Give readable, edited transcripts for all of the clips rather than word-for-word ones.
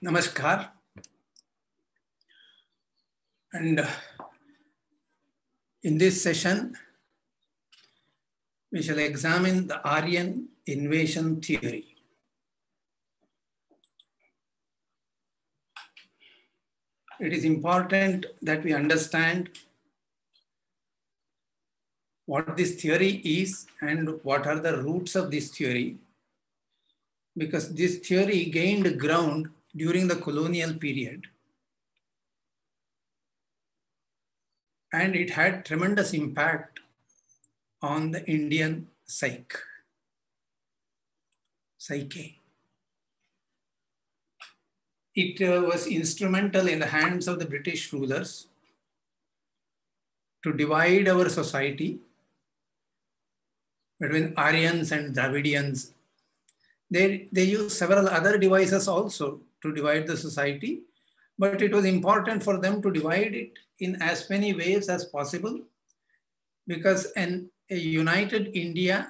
Namaskar. And in this session, we shall examine the Aryan invasion theory. It is important that we understand what this theory is and what are the roots of this theory, because this theory gained ground during the colonial period and it had tremendous impact on the Indian psyche. It was instrumental in the hands of the British rulers to divide our society between Aryans and Dravidians. They used several other devices also to divide the society, but it was important for them to divide it in as many ways as possible, because a united India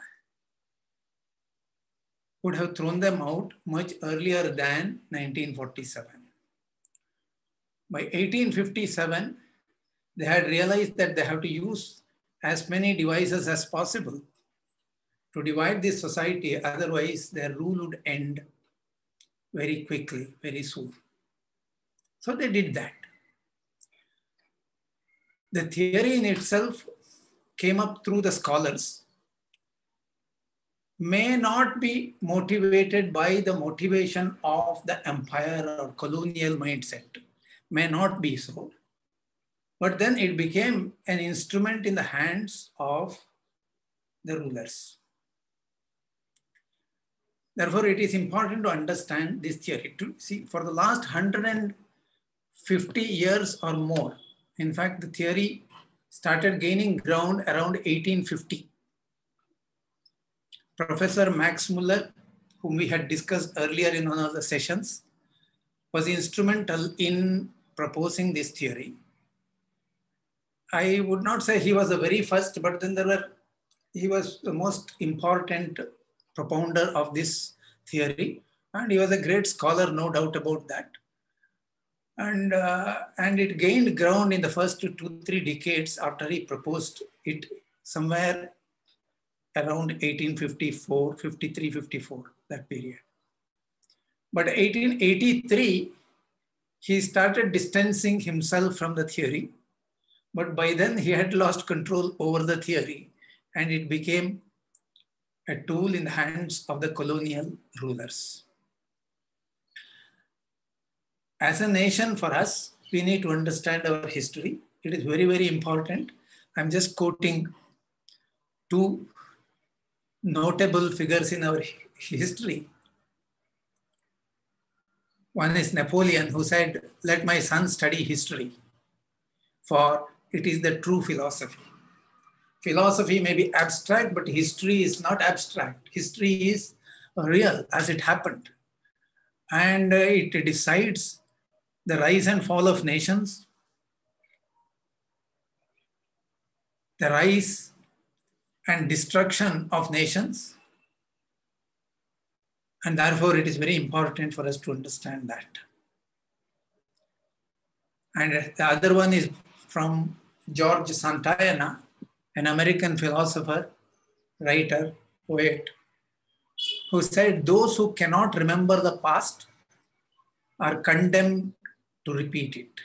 would have thrown them out much earlier than 1947. By 1857, they had realized that they have to use as many devices as possible to divide this society, otherwise their rule would end very quickly, very soon. So they did that. The theory in itself came up through the scholars, may not be motivated by the motivation of the empire or colonial mindset, may not be so. But then it became an instrument in the hands of the rulers. Therefore, it is important to understand this theory. To see, for the last 150 years or more, in fact, the theory started gaining ground around 1850. Professor Max Muller, whom we had discussed earlier in one of the sessions, was instrumental in proposing this theory. I would not say he was the very first, but then he was the most important propounder of this theory, and he was a great scholar, no doubt about that. And it gained ground in the first 2-3 decades after he proposed it, somewhere around 1854, 53, 54, that period. But 1883, he started distancing himself from the theory, but by then he had lost control over the theory and it became a tool in the hands of the colonial rulers. As a nation, for us, we need to understand our history. It is very, very important. I'm just quoting two notable figures in our history. One is Napoleon, who said, "Let my son study history, for it is the true philosophy." Philosophy may be abstract, but history is not abstract. History is real as it happened. And it decides the rise and fall of nations, the rise and destruction of nations. And therefore, it is very important for us to understand that. And the other one is from George Santayana, an American philosopher, writer, poet, who said, "Those who cannot remember the past are condemned to repeat it."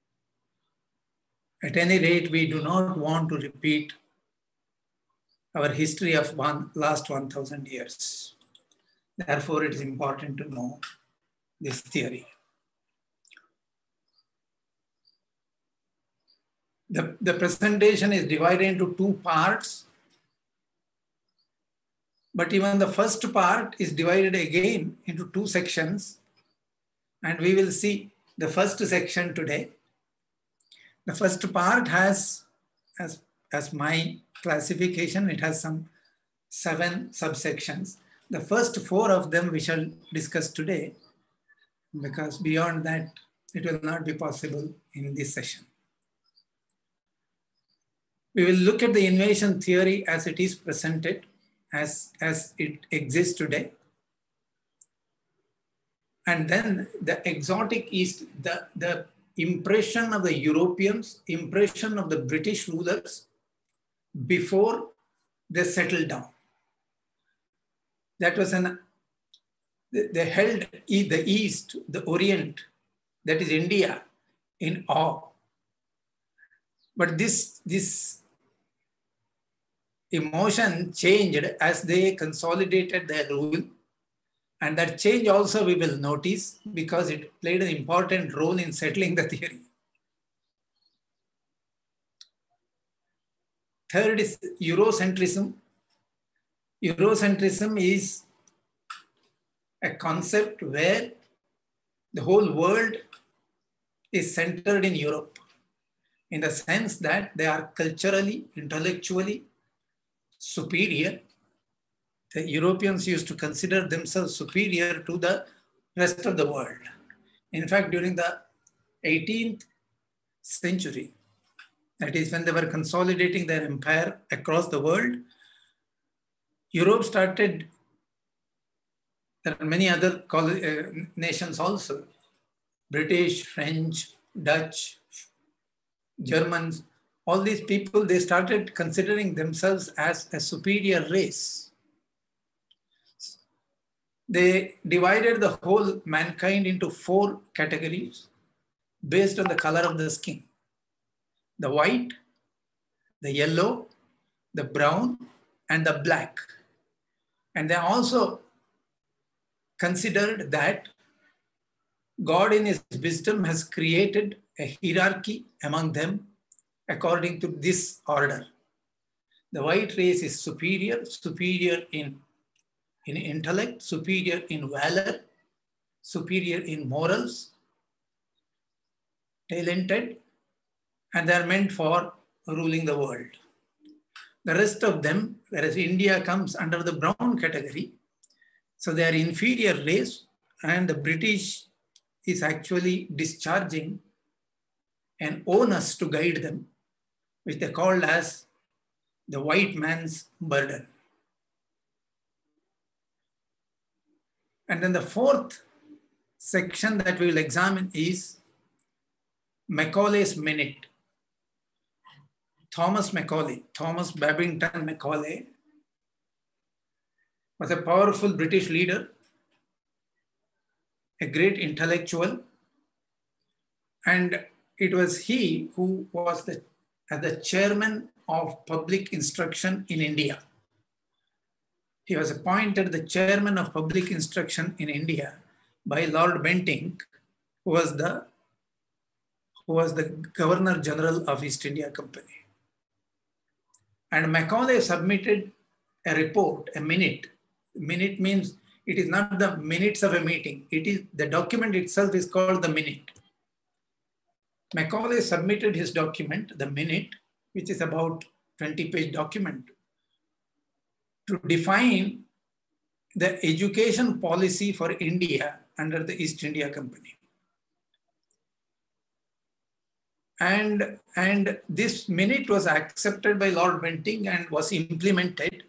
At any rate, we do not want to repeat our history of last 1,000 years. Therefore, it is important to know this theory. The presentation is divided into 2 parts, but even the first part is divided again into 2 sections, and we will see the first section today. The first part has, as my classification, it has some 7 subsections. The first 4 of them we shall discuss today, because beyond that, it will not be possible in this session. We will look at the invasion theory as it is presented, as it exists today. And then the exotic East, the impression of the Europeans, impression of the British rulers before they settled down. That was they held the East, the Orient, that is India, in awe. But this emotion changed as they consolidated their rule. And that change also we will notice because it played an important role in settling the theory. Third is Eurocentrism. Eurocentrism is a concept where the whole world is centered in Europe, in the sense that they are culturally, intellectually superior. The Europeans used to consider themselves superior to the rest of the world. In fact, during the 18th century, that is when they were consolidating their empire across the world, Europe started, there are many other nations also, British, French, Dutch, Germans, all these people, they started considering themselves as a superior race. They divided the whole mankind into 4 categories based on the color of the skin: the white, the yellow, the brown, and the black. And they also considered that God in his wisdom has created a hierarchy among them according to this order. The white race is superior in intellect, superior in valor, superior in morals, talented, and they are meant for ruling the world. The rest of them, whereas India comes under the brown category, so they are inferior race, and the British is actually discharging an onus to guide them, which they called as the white man's burden. And then the 4th section that we will examine is Macaulay's Minute. Thomas Babington Macaulay, was a powerful British leader, a great intellectual, and it was he who was the chairman of public instruction in India. He was appointed the chairman of public instruction in India by Lord Bentinck, who was the Governor General of East India Company. And Macaulay submitted a report, a minute. Minute means it is not the minutes of a meeting. It is the document itself is called the minute. Macaulay submitted his document, the minute, which is about 20-page document, to define the education policy for India under the East India Company. And this minute was accepted by Lord Bentinck and was implemented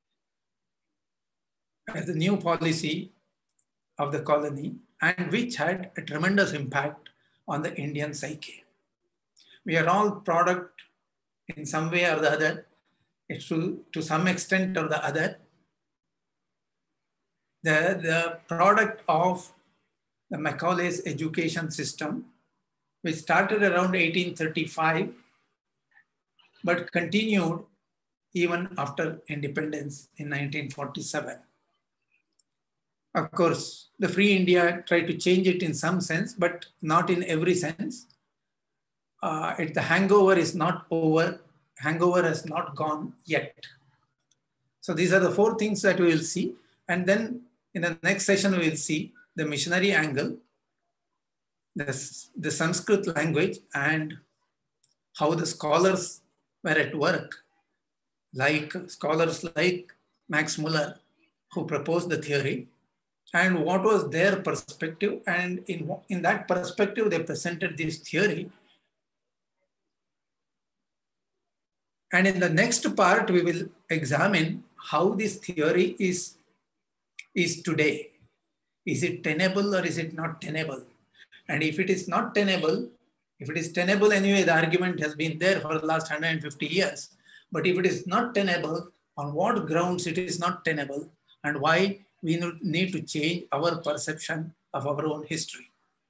as the new policy of the colony, and which had a tremendous impact on the Indian psyche. We are all product in some way or the other, to some extent or the other, the product of the Macaulay's education system, which started around 1835, but continued even after independence in 1947. Of course, the Free India tried to change it in some sense, but not in every sense. The hangover is not over. Hangover has not gone yet. So these are the 4 things that we will see. And then in the next session, we will see the missionary angle, the Sanskrit language, and how the scholars were at work, like scholars like Max Muller, who proposed the theory, and what was their perspective. And in that perspective, they presented this theory. And in the next part, we will examine how this theory is today. Is it tenable or is it not tenable? And if it is not tenable, if it is tenable anyway, the argument has been there for the last 150 years. But if it is not tenable, on what grounds it is not tenable, and why we need to change our perception of our own history.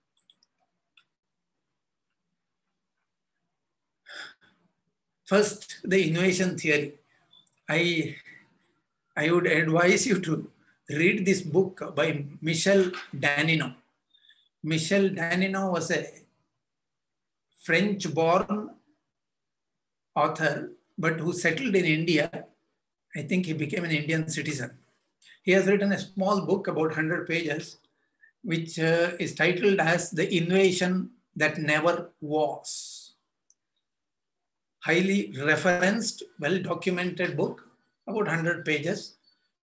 First, the innovation theory. I would advise you to read this book by Michel Danino. Michel Danino was a French-born author, but who settled in India. I think he became an Indian citizen. He has written a small book about 100 pages, which is titled as The Innovation That Never Was. Highly referenced, well-documented book, about 100 pages.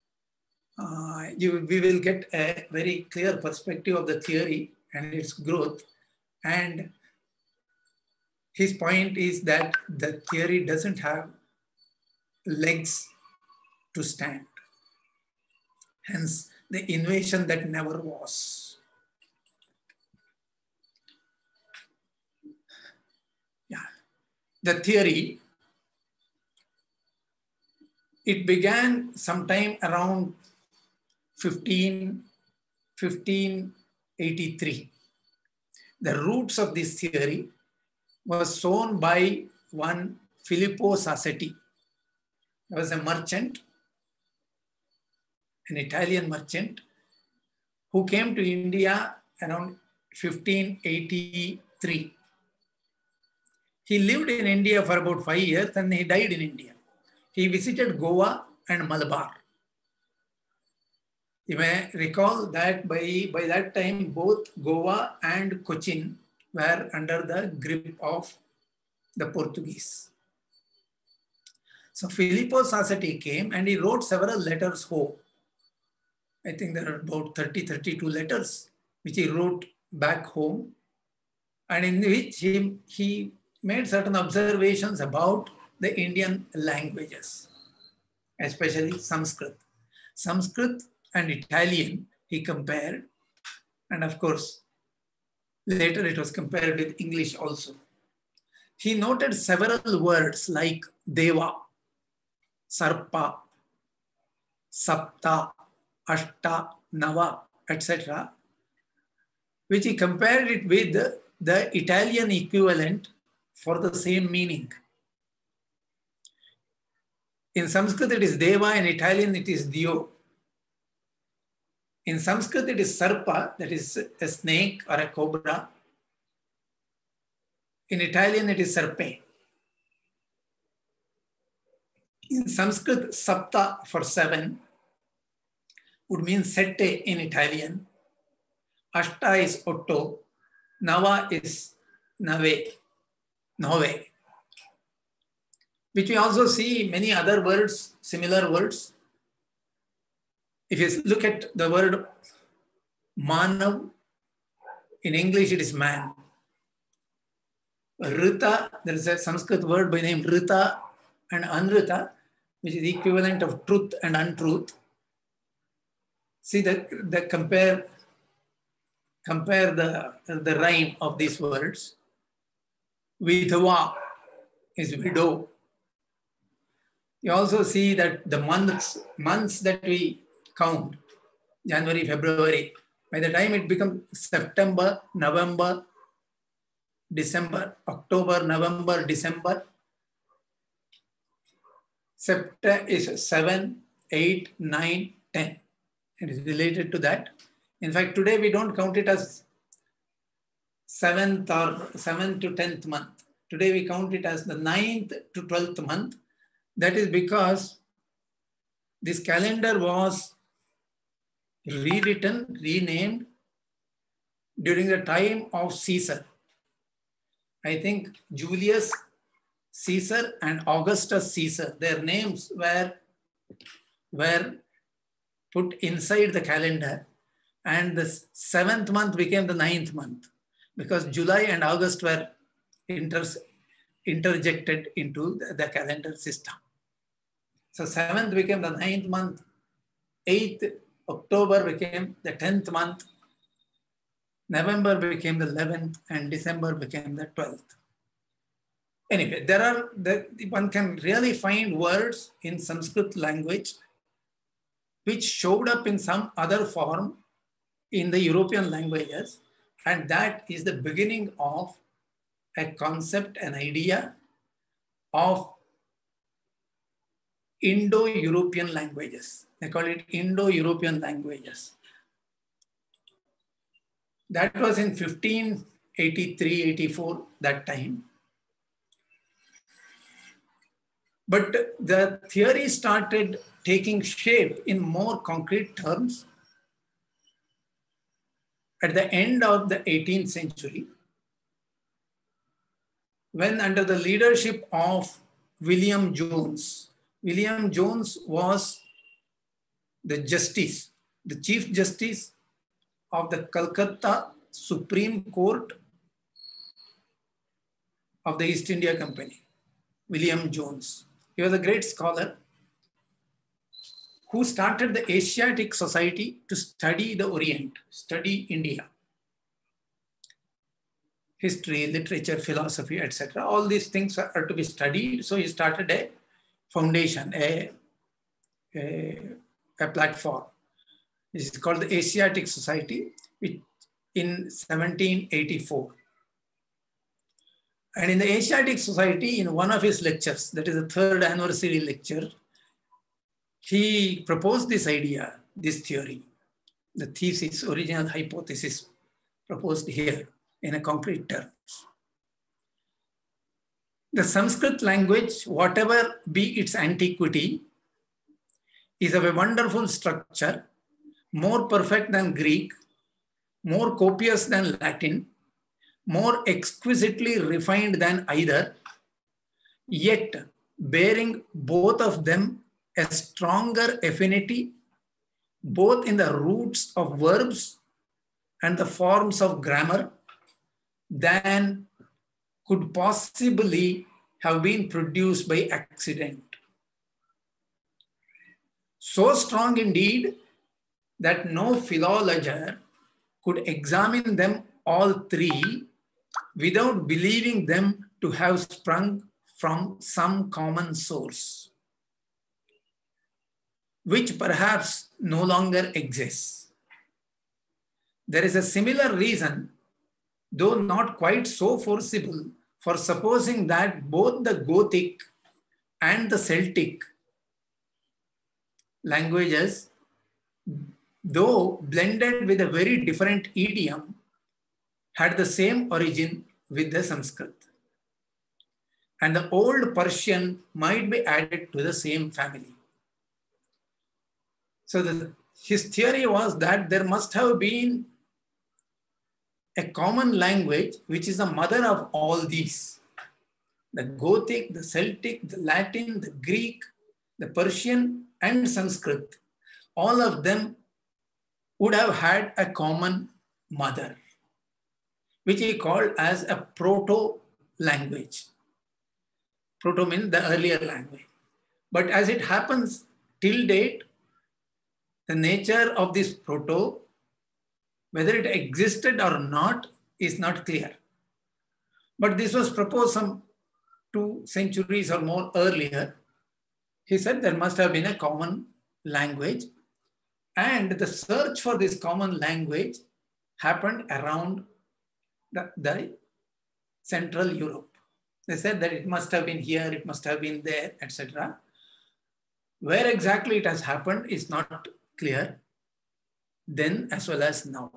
We will get a very clear perspective of the theory and its growth. And his point is that the theory doesn't have legs to stand. Hence, the innovation that never was. Yeah. The theory, it began sometime around 1583. The roots of this theory was sown by one Filippo Sassetti. He was a merchant, an Italian merchant, who came to India around 1583. He lived in India for about 5 years and he died in India. He visited Goa and Malabar. You may recall that by that time, both Goa and Cochin were under the grip of the Portuguese. So Filippo Sassetti came and he wrote several letters home. I think there are about 32 letters which he wrote back home, and in which he made certain observations about the Indian languages, especially Sanskrit. Sanskrit and Italian he compared, and of course, later it was compared with English also. He noted several words like Deva, Sarpa, Sapta, Ashta, Nava, etc., which he compared it with the Italian equivalent for the same meaning. In Sanskrit, it is Deva, in Italian, it is Dio. In Sanskrit, it is Sarpa, that is a snake or a cobra. In Italian, it is Serpe. In Sanskrit, Sapta for 7 would mean sette in Italian. Ashta is otto. Nava is nave, which we also see many other words, similar words. If you look at the word manav, in English it is man. Rita, there is a Sanskrit word by name Rita and Anrita, which is the equivalent of truth and untruth. See the compare the rhyme of these words. Vidhava is widow. You also see that the months that we count, January, February, by the time it becomes September, November, December, October, November, December, September is 7, 8, 9, 10. It is related to that. In fact, today we don't count it as 7th to 10th month. Today we count it as the 9th to 12th month. That is because this calendar was rewritten, renamed during the time of Caesar. I think Julius Caesar and Augustus Caesar, their names were put inside the calendar, and the 7th month became the 9th month because July and August were interjected into the calendar system. So 7th became the 9th month, 8th October became the 10th month, November became the 11th, and December became the 12th. Anyway, one can really find words in Sanskrit language which showed up in some other form in the European languages, and that is the beginning of a concept, an idea of Indo-European languages. They call it Indo-European languages. That was in 1583, 84, that time. But the theory started taking shape in more concrete terms at the end of the 18th century, when under the leadership of William Jones. William Jones was the justice, the Chief Justice of the Calcutta Supreme Court of the East India Company, William Jones. He was a great scholar who started the Asiatic Society to study the Orient, study India. History, literature, philosophy, etc. All these things are to be studied. So he started a foundation, a platform. This is called the Asiatic Society, which in 1784. And in the Asiatic Society, in one of his lectures, that is the 3rd anniversary lecture, he proposed this idea, this theory, the thesis, original hypothesis proposed here in a concrete terms. The Sanskrit language, whatever be its antiquity, is of a wonderful structure, more perfect than Greek, more copious than Latin, more exquisitely refined than either, yet bearing both of them a stronger affinity, both in the roots of verbs and the forms of grammar, than could possibly have been produced by accident. So strong indeed that no philologer could examine them all three without believing them to have sprung from some common source, which perhaps no longer exists. There is a similar reason, though not quite so forcible, for supposing that both the Gothic and the Celtic languages, though blended with a very different idiom, had the same origin with the Sanskrit. And the old Persian might be added to the same family. So his theory was that there must have been a common language which is the mother of all these. The Gothic, the Celtic, the Latin, the Greek, the Persian, and Sanskrit, all of them would have had a common mother, which he called as a proto-language. Proto means the earlier language. But as it happens, till date, the nature of this proto, whether it existed or not, is not clear. But this was proposed some 2 centuries or more earlier. He said there must have been a common language, and the search for this common language happened around the Central Europe. They said that it must have been here, it must have been there, etc. Where exactly it has happened is not clear then as well as now.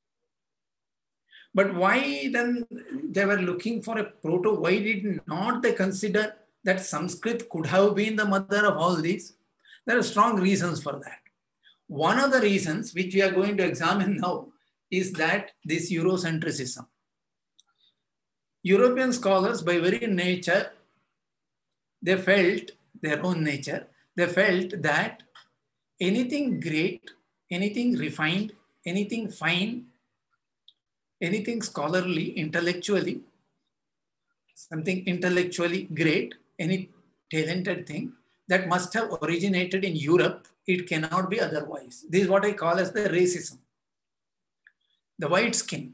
But why then they were looking for a proto? Why did not they consider that Sanskrit could have been the mother of all these? There are strong reasons for that. One of the reasons which we are going to examine now is that this Eurocentrism. European scholars, by very nature, they felt, their own nature, they felt that anything great, anything refined, anything fine, anything scholarly, intellectually, something intellectually great, any talented thing, that must have originated in Europe it cannot be otherwise. This is what I call as the racism. The white skin.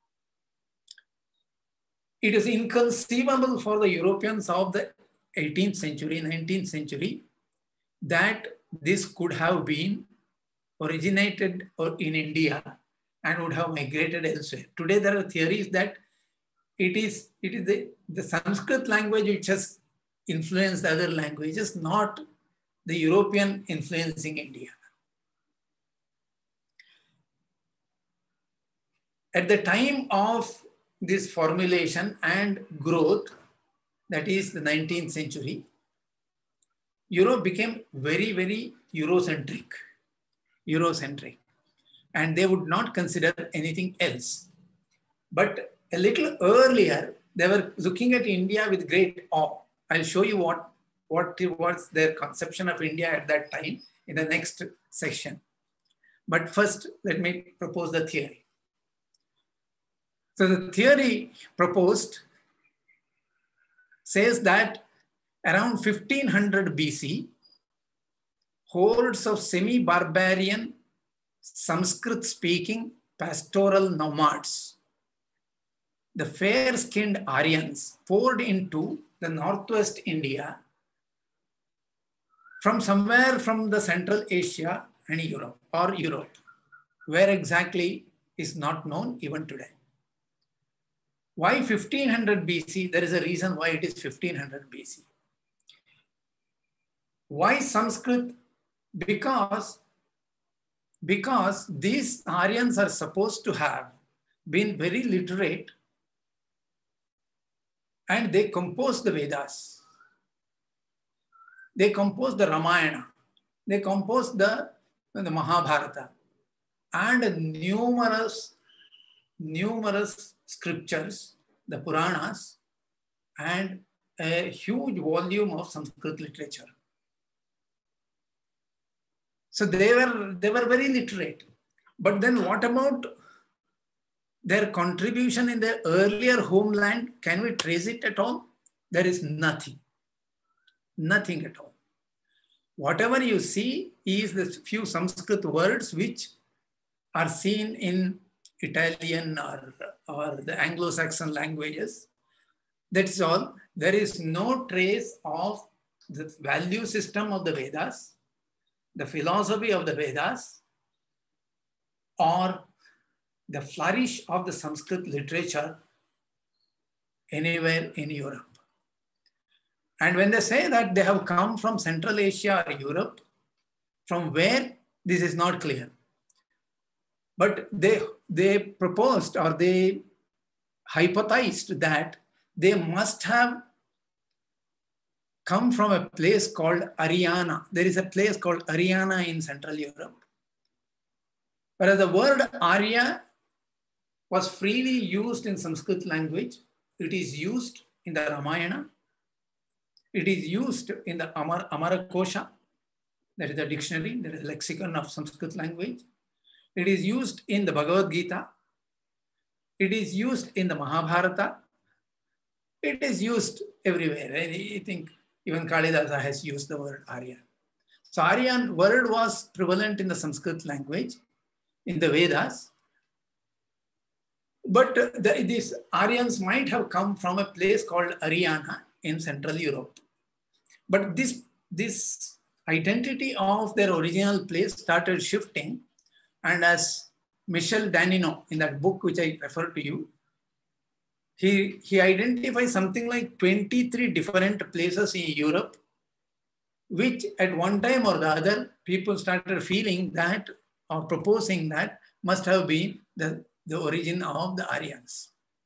It is inconceivable for the Europeans of the 18th century, 19th century, that this could have been originated in India and would have migrated elsewhere. Today, there are theories that it is the Sanskrit language which has influenced other languages, not the European influencing India. At the time of this formulation and growth, that is the 19th century, Europe became very, very Eurocentric, and they would not consider anything else. But a little earlier, they were looking at India with great awe. I'll show you what was their conception of India at that time in the next section. But first, let me propose the theory. So the theory proposed says that around 1500 BC, hordes of semi-barbarian, Sanskrit-speaking pastoral nomads, the fair-skinned Aryans, poured into the northwest India from somewhere from the Central Asia and Europe, where exactly is not known even today. Why 1500 BC? There is a reason why it is 1500 BC. Why Sanskrit? Because these Aryans are supposed to have been very literate, and they composed the Vedas. They composed the Ramayana. They composed the Mahabharata and numerous scriptures, the Puranas, and a huge volume of Sanskrit literature. So they were very literate. But then what about their contribution in their earlier homeland? Can we trace it at all? There is nothing. Nothing at all. Whatever you see is the few Sanskrit words which are seen in Italian or the Anglo-Saxon languages. That's all. There is no trace of the value system of the Vedas, the philosophy of the Vedas, or the flourish of the Sanskrit literature anywhere in Europe. And when they say that they have come from Central Asia or Europe, from where, this is not clear. But they proposed, or they hypothesized, that they must have come from a place called Ariana. There is a place called Ariana in Central Europe. Whereas the word Arya was freely used in Sanskrit language. It is used in the Ramayana. It is used in the Amarakosha, that is the dictionary, that is the lexicon of Sanskrit language. It is used in the Bhagavad Gita. It is used in the Mahabharata. It is used everywhere. I think even Kalidasa has used the word Arya. So Aryan word was prevalent in the Sanskrit language, in the Vedas. But these Aryans might have come from a place called Ariana in Central Europe. But this identity of their original place started shifting. And as Michel Danino, in that book which I referred to you, he identifies something like 23 different places in Europe, which at one time or the other, people started feeling that, or proposing that, must have been the origin of the Aryans.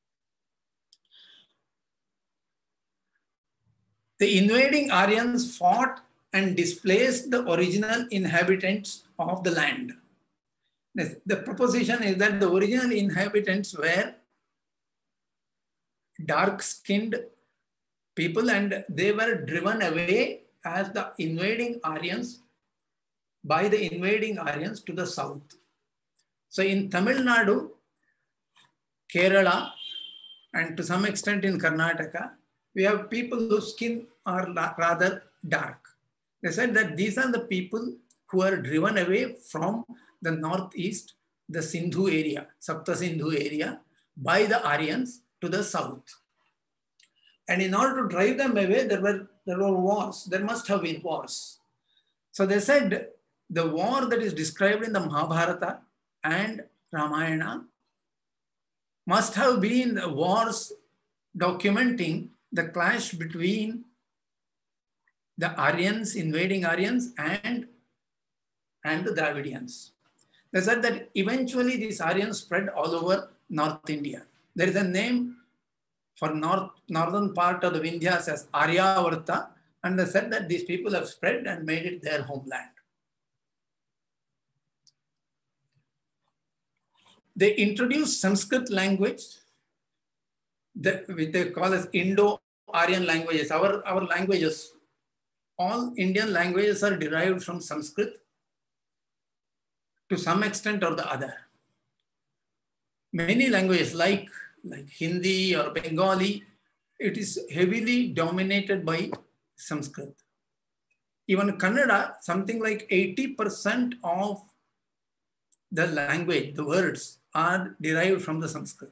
The invading Aryans fought and displaced the original inhabitants of the land. The proposition is that the original inhabitants were dark-skinned people, and they were driven away as the invading Aryans, by the invading Aryans to the south. So in Tamil Nadu, Kerala, and to some extent in Karnataka, we have people whose skin are rather dark. They said that these are the people who were driven away from the northeast, the Sindhu area, Sapta Sindhu area, by the Aryans to the south. And in order to drive them away, there were wars. There must have been wars. So they said the war that is described in the Mahabharata and Ramayana must have been wars documenting the clash between the Aryans, invading Aryans, and the Dravidians. They said that eventually these Aryans spread all over North India. There is a name for northern part of the Vindhyas as Aryavarta, and they said that these people have spread and made it their homeland. They introduced Sanskrit language, which they call as Indo-Aryan languages. Our languages, all Indian languages are derived from Sanskrit to some extent or the other. Many languages like Hindi or Bengali, it is heavily dominated by Sanskrit. Even Kannada, something like 80% of the language, the words, are derived from the Sanskrit.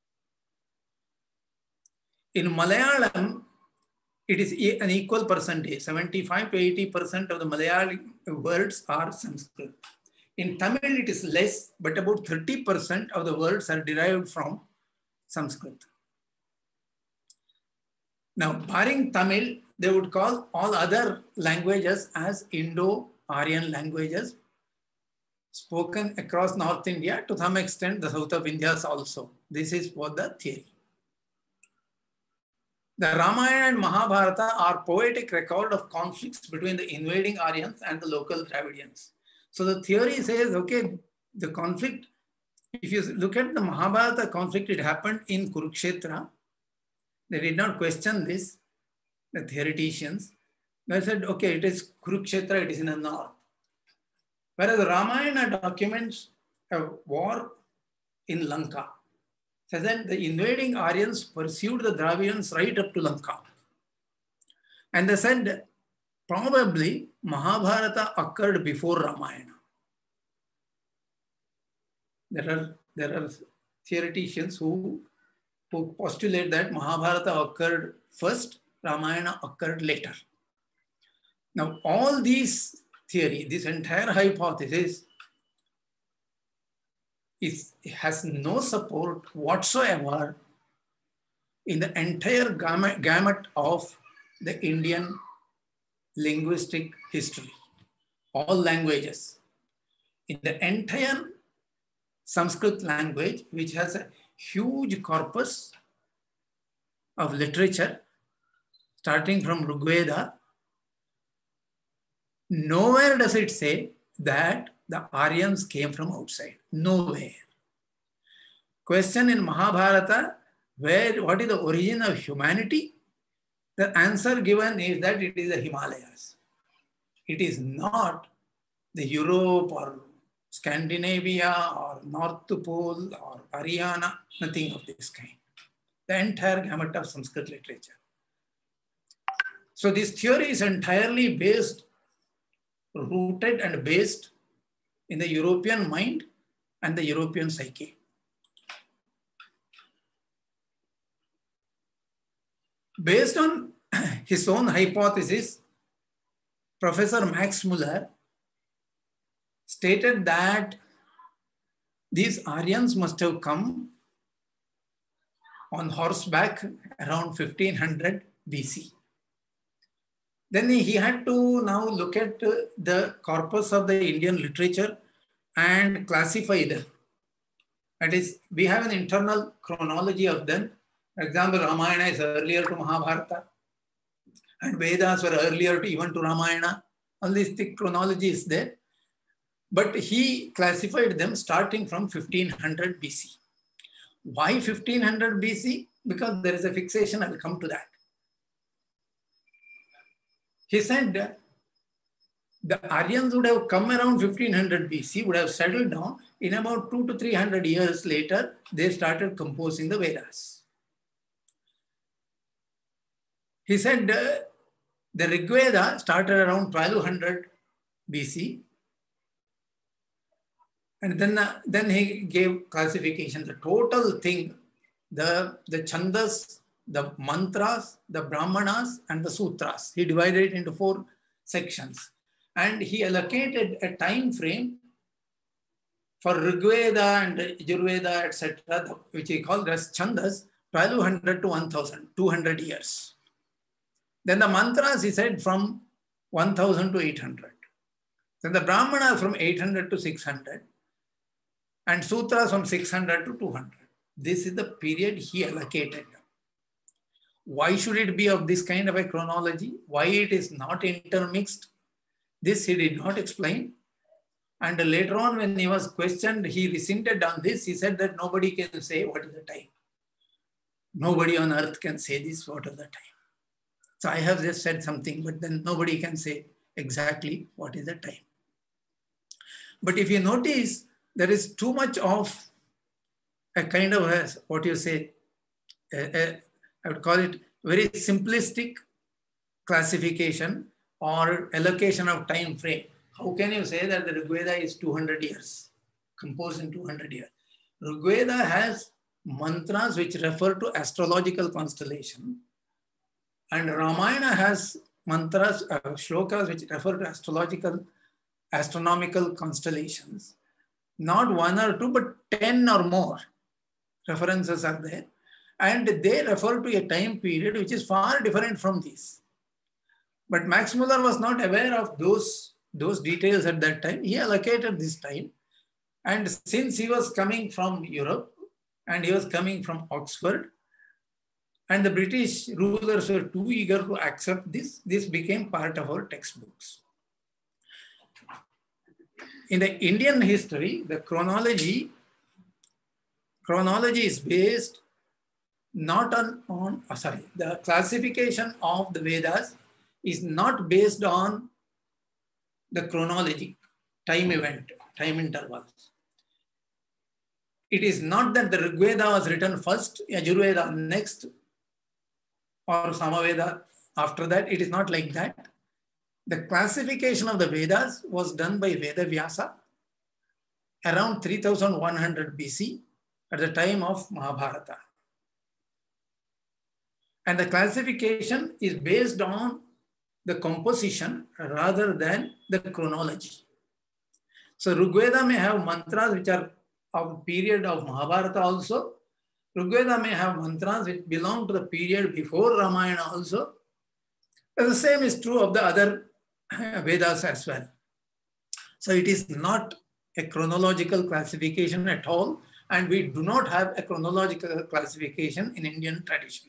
In Malayalam, it is an equal percentage. 75 to 80% of the Malayalam words are Sanskrit. In Tamil, it is less, but about 30% of the words are derived from Sanskrit. Now, barring Tamil, they would call all other languages as Indo-Aryan languages, spoken across North India, to some extent the south of India also. This is what the theory. The Ramayana and Mahabharata are poetic record of conflicts between the invading Aryans and the local Dravidians. So the theory says, okay, the conflict, if you look at the Mahabharata conflict, it happened in Kurukshetra. They did not question this, the theoreticians. They said, okay, it is Kurukshetra, it is in the north. Whereas the Ramayana documents a war in Lanka. So then the invading Aryans pursued the Dravidians right up to Lanka. And they said, probably Mahabharata occurred before Ramayana. There are theoreticians who postulate that Mahabharata occurred first, Ramayana occurred later. Now, all these theory, this entire hypothesis has no support whatsoever in the entire gamut of the Indian linguistic history, all languages. In the entire Sanskrit language, which has a huge corpus of literature, starting from Rigveda, nowhere does it say that the Aryans came from outside. Nowhere. Question in Mahabharata, what is the origin of humanity? The answer given is that it is the Himalayas. It is not the Europe or Scandinavia or North Pole or Haryana, nothing of this kind. The entire gamut of Sanskrit literature. So this theory is entirely rooted and based in the European mind and the European psyche. Based on his own hypothesis, Professor Max Muller stated that these Aryans must have come on horseback around 1500 BC. Then he had to now look at the corpus of the Indian literature and classify them. That is, we have an internal chronology of them. For example, Ramayana is earlier to Mahabharata, and Vedas were earlier even to Ramayana. All this thick chronology is there. But he classified them starting from 1500 BC. Why 1500 BC? Because there is a fixation, I will come to that. He said the Aryans would have come around 1500 BC, would have settled down. In about 200 to 300 years later, they started composing the Vedas. He said the Rigveda started around 1200 BC And then he gave classification, the total thing, the chandas, the mantras, the brahmanas, and the sutras. He divided it into 4 sections. And he allocated a time frame for Rigveda and Yajurveda, etc., which he called as chandas, 1200 to 1000, 200 years. Then the mantras, he said, from 1000 to 800. Then the brahmanas from 800 to 600. And sutras from 600 to 200. This is the period he allocated. Why should it be of this kind of a chronology? Why it is not intermixed? This he did not explain. And later on, when he was questioned, he resented on this. He said that nobody can say what is the time. Nobody on earth can say this, what is the time. So I have just said something, but then nobody can say exactly what is the time. But if you notice, there is too much of a kind of, what you say, I would call it very simplistic classification or allocation of time frame. How can you say that the Rigveda is 200 years, composed in 200 years? Rigveda has mantras which refer to astrological constellation, and Ramayana has mantras, shlokas which refer to astronomical constellations. Not 1 or 2, but 10 or more references are there. And they refer to a time period which is far different from this. But Max Muller was not aware of those details at that time. He allocated this time. And since he was coming from Europe and he was coming from Oxford, and the British rulers were too eager to accept this, this became part of our textbooks. In the Indian history, the chronology is based not the classification of the Vedas is not based on the chronology, time intervals. It is not that the Rigveda was written first, Yajurveda next, or Samaveda after that. It is not like that. The classification of the Vedas was done by Veda Vyasa around 3100 BC at the time of Mahabharata. And the classification is based on the composition rather than the chronology. So Rigveda may have mantras which are of period of Mahabharata also. Rigveda may have mantras which belong to the period before Ramayana also. And the same is true of the other Vedas as well. So it is not a chronological classification at all, and we do not have a chronological classification in Indian tradition.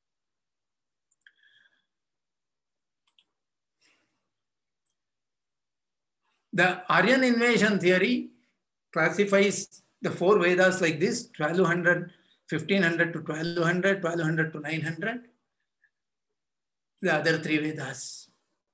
The Aryan invasion theory classifies the 4 Vedas like this: 1200, 1500 to 1200, 1200 to 900. The other 3 Vedas.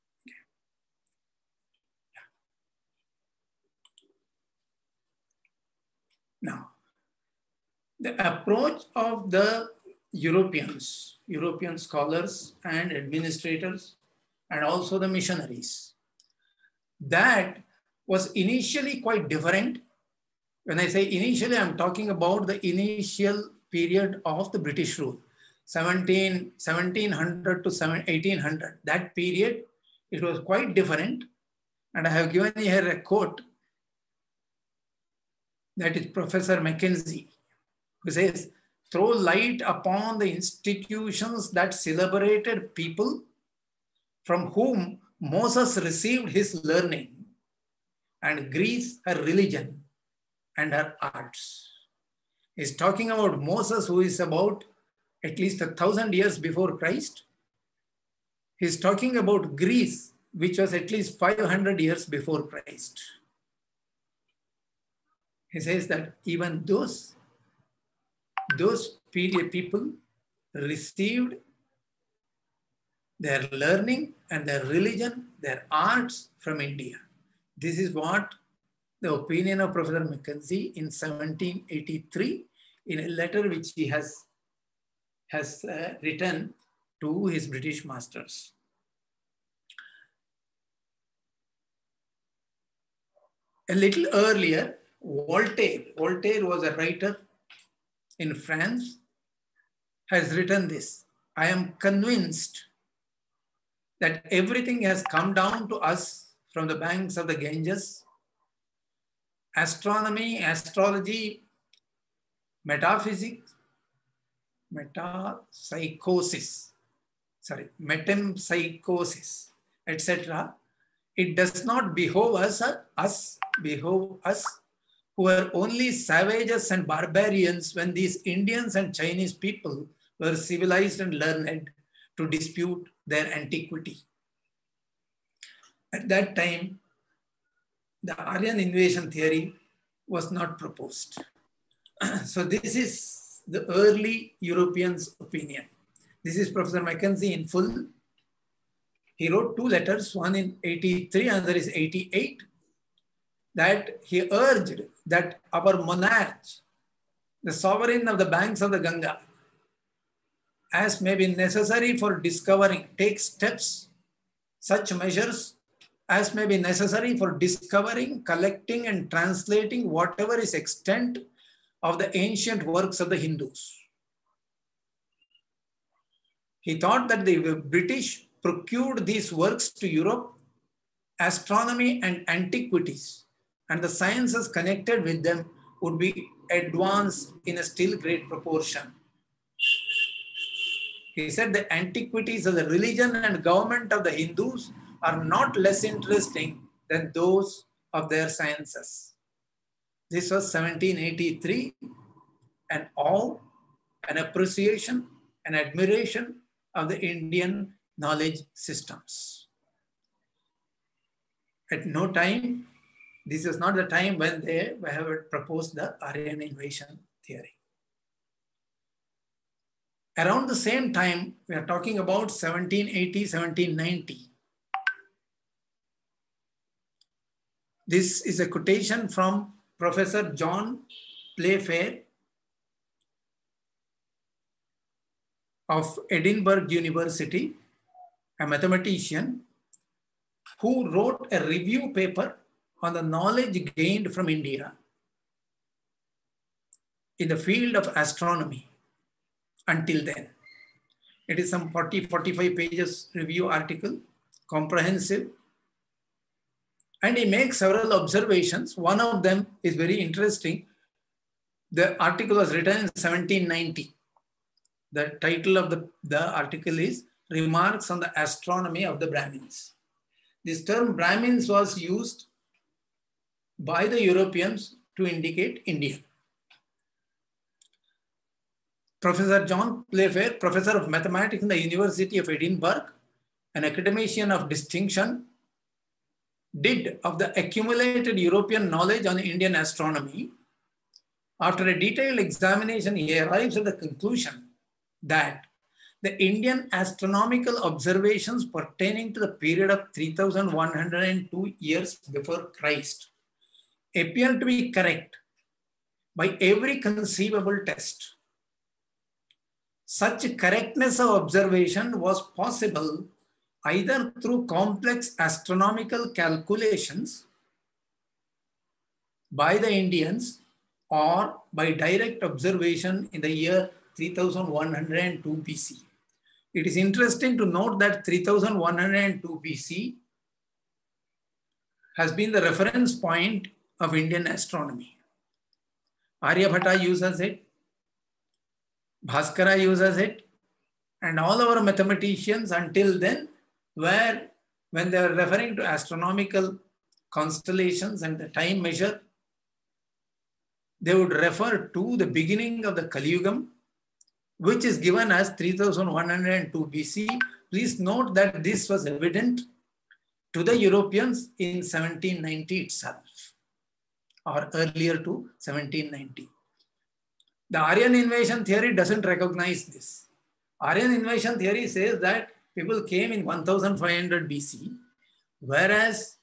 Now, the approach of the European scholars and administrators, and also the missionaries, that was initially quite different. When I say initially, I'm talking about the initial period of the British rule, 1700 to 1800. That period, it was quite different. And I have given here a quote. That is Professor Mackenzie, who says, "Throw light upon the institutions that celebrated people from whom Moses received his learning, and Greece her religion and her arts." He's talking about Moses, who is about at least 1000 years before Christ. He's talking about Greece, which was at least 500 years before Christ. He says that even those period people received their learning and their religion, their arts from India. This is what the opinion of Professor Mackenzie in 1783 in a letter which he has written to his British masters. A little earlier, Voltaire was a writer in France, has written this: I am convinced that everything has come down to us from the banks of the Ganges. Astronomy, astrology, metaphysics, metempsychosis, etc. It does not behove us who are only savages and barbarians when these Indians and Chinese people were civilized and learned to dispute their antiquity. At that time, the Aryan invasion theory was not proposed. So this is the early Europeans' opinion. This is Professor Mackenzie in full. He wrote 2 letters, one in 83, another is 88, that he urged that our monarch, the sovereign of the banks of the Ganga, as may be necessary for discovering, take steps, such measures as may be necessary for discovering, collecting, and translating whatever is extant of the ancient works of the Hindus. He thought that the British procured these works to Europe, astronomy and antiquities, and the sciences connected with them would be advanced in a still great proportion. He said the antiquities of the religion and government of the Hindus are not less interesting than those of their sciences. This was 1783, and awe, an appreciation, and admiration of the Indian knowledge systems. At no time, this is not the time when they have proposed the Aryan invasion theory. Around the same time, we are talking about 1780, 1790. This is a quotation from Professor John Playfair of Edinburgh University, a mathematician who wrote a review paper on the knowledge gained from India in the field of astronomy until then. It is some 40-45 pages review article, comprehensive. And he makes several observations. One of them is very interesting. The article was written in 1790. The title of the article is Remarks on the Astronomy of the Brahmins. This term Brahmins was used by the Europeans to indicate India. Professor John Playfair, professor of mathematics in the University of Edinburgh, an academician of distinction, did of the accumulated European knowledge on Indian astronomy. After a detailed examination, he arrives at the conclusion that the Indian astronomical observations pertaining to the period of 3102 years before Christ appear to be correct by every conceivable test. Such correctness of observation was possible either through complex astronomical calculations by the Indians or by direct observation in the year 3102 BC. It is interesting to note that 3102 BC has been the reference point of Indian astronomy. Aryabhatta uses it, Bhaskara uses it, and all our mathematicians until then were, when they were referring to astronomical constellations and the time measure, they would refer to the beginning of the Kali Yugam, which is given as 3102 BC. Please note that this was evident to the Europeans in 1790 itself, or earlier to 1790. The Aryan invasion theory doesn't recognize this. Aryan invasion theory says that people came in 1500 BC, whereas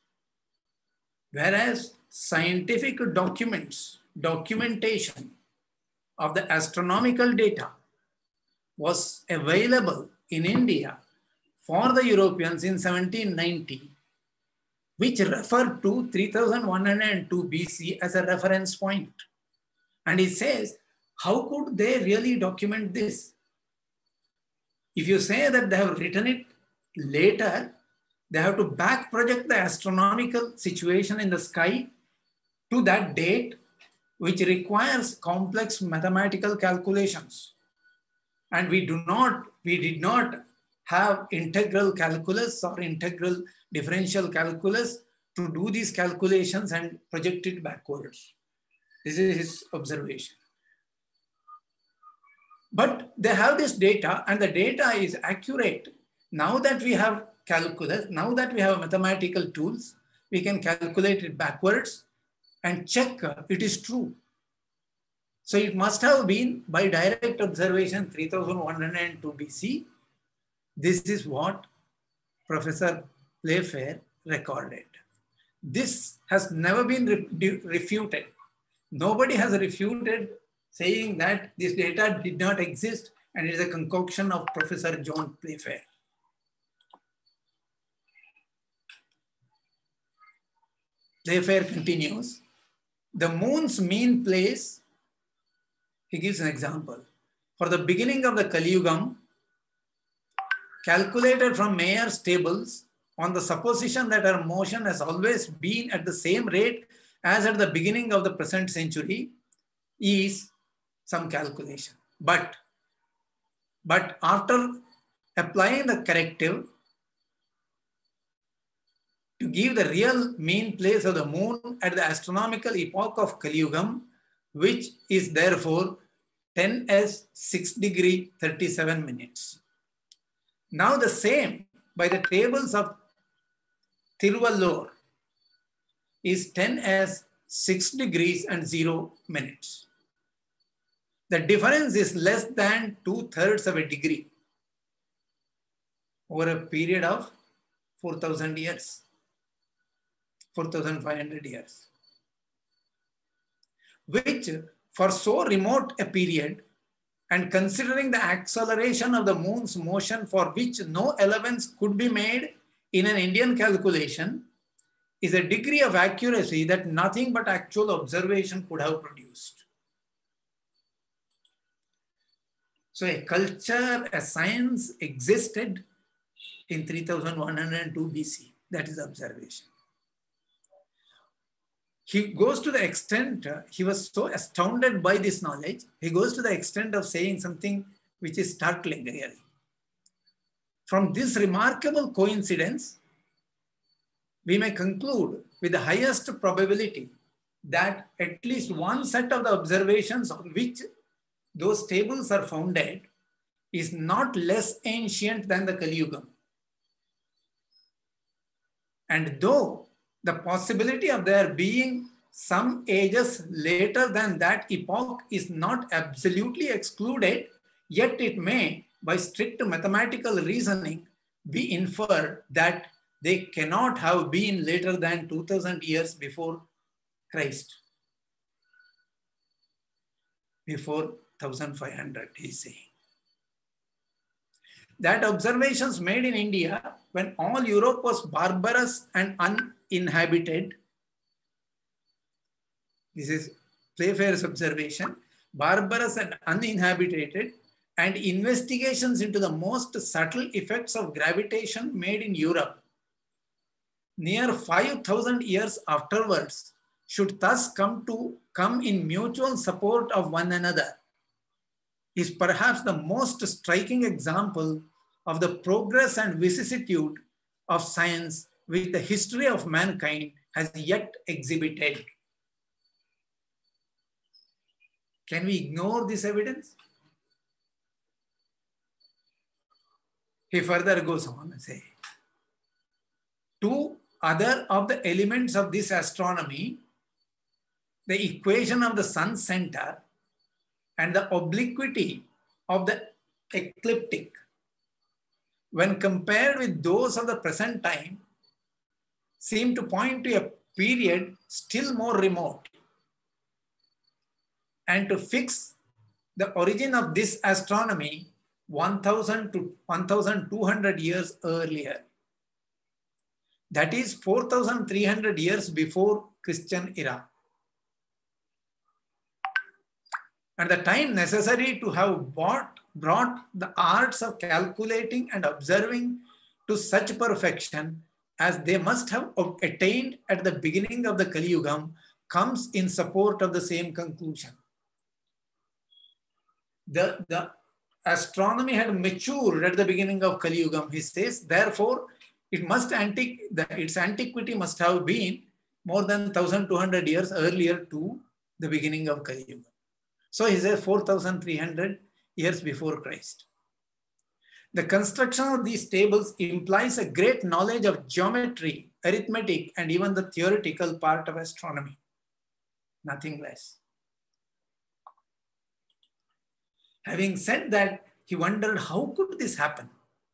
scientific documentation of the astronomical data was available in India for the Europeans in 1790. which refer to 3102 BC as a reference point. And he says, how could they really document this? If you say that they have written it later, they have to back project the astronomical situation in the sky to that date, which requires complex mathematical calculations. And we did not have integral calculus or integral differential calculus to do these calculations and project it backwards. This is his observation. But they have this data, and the data is accurate. Now that we have calculus, now that we have mathematical tools, we can calculate it backwards and check it is true. So it must have been by direct observation 3102 BC. This is what Professor Playfair recorded. This has never been refuted. Nobody has refuted saying that this data did not exist and it is a concoction of Professor John Playfair. Playfair continues, the moon's mean place, he gives an example. For the beginning of the Kali Yugam, calculated from Mayer's tables on the supposition that our motion has always been at the same rate as at the beginning of the present century, is some calculation. But after applying the corrective to give the real mean place of the moon at the astronomical epoch of Kali Yugam, which is therefore 10s 6 degree 37 minutes. Now the same by the tables of Tiruvallur is 10s 6 degrees and 0 minutes. The difference is less than 2/3 of a degree over a period of 4,000 years, 4,500 years, which for so remote a period and considering the acceleration of the moon's motion for which no allowance could be made in an Indian calculation is a degree of accuracy that nothing but actual observation could have produced. So a culture, a science existed in 3102 BC. That is observation. He goes to the extent, he was so astounded by this knowledge, he goes to the extent of saying something which is startling really. From this remarkable coincidence, we may conclude with the highest probability that at least one set of the observations on which those tables are founded is not less ancient than the Kali Yugam. And though the possibility of there being some ages later than that epoch is not absolutely excluded, yet it may, by strict mathematical reasoning, be inferred that they cannot have been later than 2000 years before Christ. Before 1500, he's saying. That observations made in India when all Europe was barbarous and uninhabited. This is Playfair's observation, barbarous and uninhabited, and investigations into the most subtle effects of gravitation made in Europe near 5,000 years afterwards should thus come in mutual support of one another, is perhaps the most striking example of the progress and vicissitude of science which the history of mankind has yet exhibited. Can we ignore this evidence? He further goes on to say, two other of the elements of this astronomy, the equation of the sun's center and the obliquity of the ecliptic, when compared with those of the present time, seem to point to a period still more remote, and to fix the origin of this astronomy 1,000 to 1,200 years earlier. That is 4,300 years before Christian era. And the time necessary to have brought the arts of calculating and observing to such perfection as they must have attained at the beginning of the Kali Yugam comes in support of the same conclusion. The astronomy had matured at the beginning of Kali Yugam, he says. Therefore, its antiquity must have been more than 1,200 years earlier to the beginning of Kali Yuga. So he says 4,300 years before Christ. The construction of these tables implies a great knowledge of geometry, arithmetic, and even the theoretical part of astronomy. Nothing less. Having said that, he wondered how could this happen?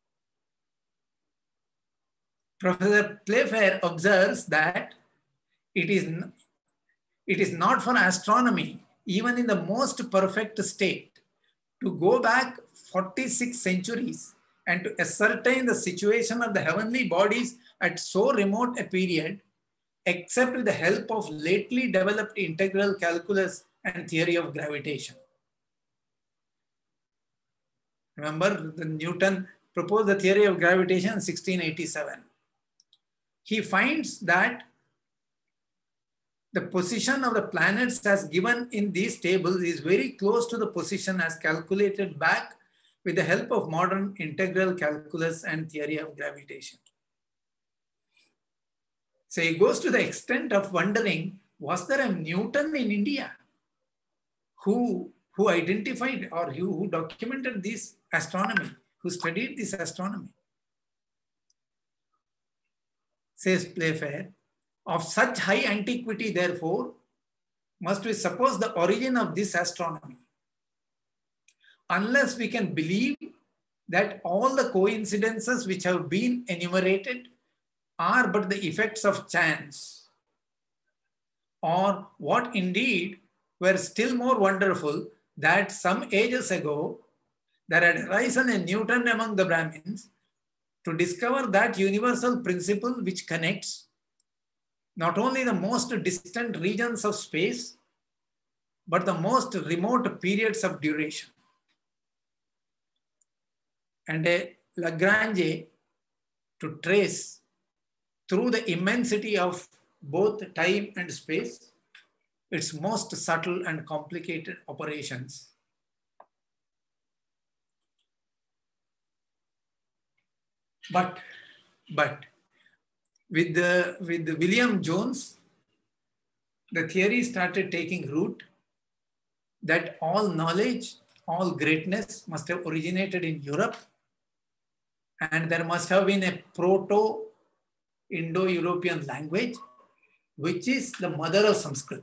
Professor Playfair observes that it is not for astronomy, even in the most perfect state, to go back 46 centuries and to ascertain the situation of the heavenly bodies at so remote a period, except with the help of lately developed integral calculus and theory of gravitation. Remember, Newton proposed the theory of gravitation in 1687. He finds that the position of the planets as given in these tables is very close to the position as calculated back with the help of modern integral calculus and theory of gravitation. So he goes to the extent of wondering, was there a Newton in India who identified or who documented this astronomy, who studied this astronomy? Says Playfair, of such high antiquity, therefore, must we suppose the origin of this astronomy. Unless we can believe that all the coincidences which have been enumerated are but the effects of chance, or what indeed were still more wonderful, that some ages ago there had arisen a Newton among the Brahmins to discover that universal principle which connects not only the most distant regions of space, but the most remote periods of duration. And a Lagrange to trace through the immensity of both time and space its most subtle and complicated operations. But with William Jones, the theory started taking root that all knowledge, all greatness must have originated in Europe, and there must have been a Proto-Indo-European language, which is the mother of Sanskrit.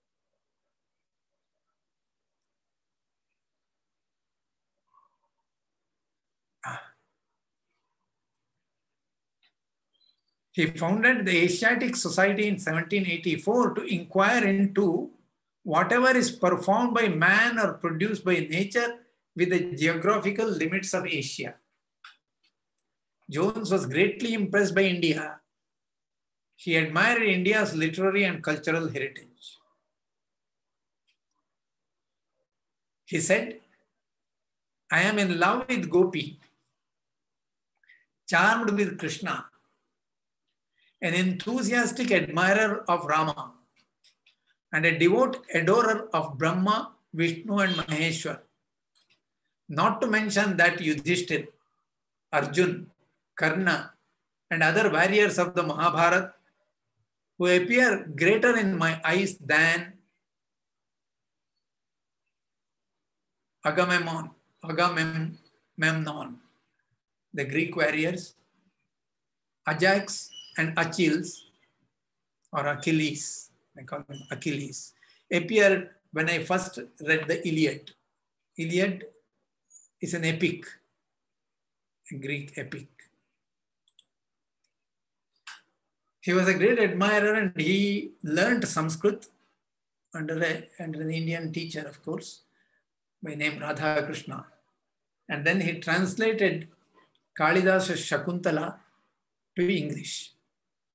He founded the Asiatic Society in 1784 to inquire into whatever is performed by man or produced by nature with the geographical limits of Asia. Jones was greatly impressed by India. He admired India's literary and cultural heritage. He said, I am in love with Gopi, charmed with Krishna, an enthusiastic admirer of Rama, and a devout adorer of Brahma, Vishnu, and Maheshwar. Not to mention that Yudhishthir, Arjun, Karna, and other warriors of the Mahabharata who appear greater in my eyes than Agamemnon, the Greek warriors, Ajax and Achilles, or Achilles, I call him Achilles, appeared when I first read the Iliad. Iliad is an epic, a Greek epic. He was a great admirer and he learned Sanskrit under an Indian teacher, of course, by name Radha Krishna. And then he translated Kalidasa's Shakuntala to English.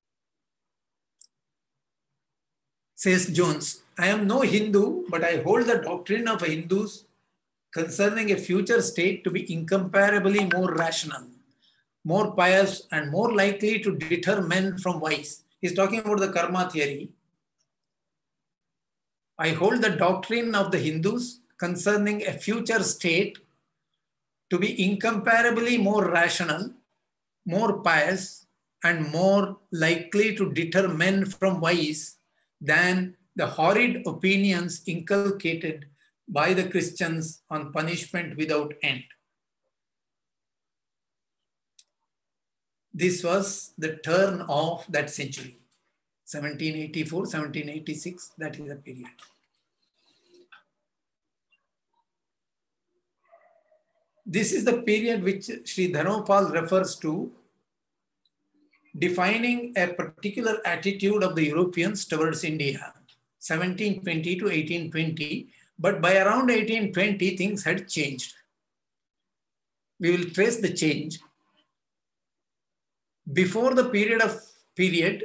Says Jones, I am no Hindu, but I hold the doctrine of Hindus concerning a future state to be incomparably more rational, more pious, and more likely to deter men from vice. He's talking about the karma theory. I hold the doctrine of the Hindus concerning a future state to be incomparably more rational, more pious, and more likely to deter men from vice than the horrid opinions inculcated by the Christians on punishment without end. This was the turn of that century, 1784, 1786, that is the period. This is the period which Sri Dhanopal refers to, defining a particular attitude of the Europeans towards India, 1720 to 1820, but by around 1820, things had changed. We will trace the change. Before this period,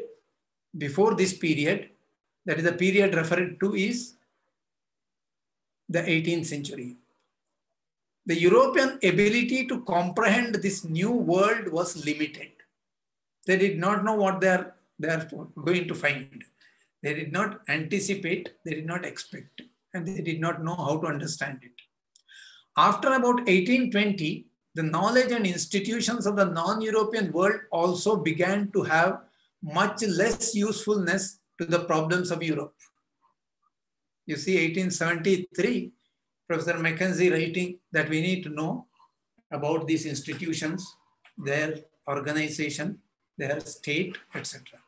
that is the period referred to is the 18th century. The European ability to comprehend this new world was limited. They did not know what they are going to find. They did not anticipate, they did not expect, and they did not know how to understand it. After about 1820, the knowledge and institutions of the non-European world also began to have much less usefulness to the problems of Europe. You see, 1873, Professor Mackenzie writing that we need to know about these institutions, their organization, their state, etc.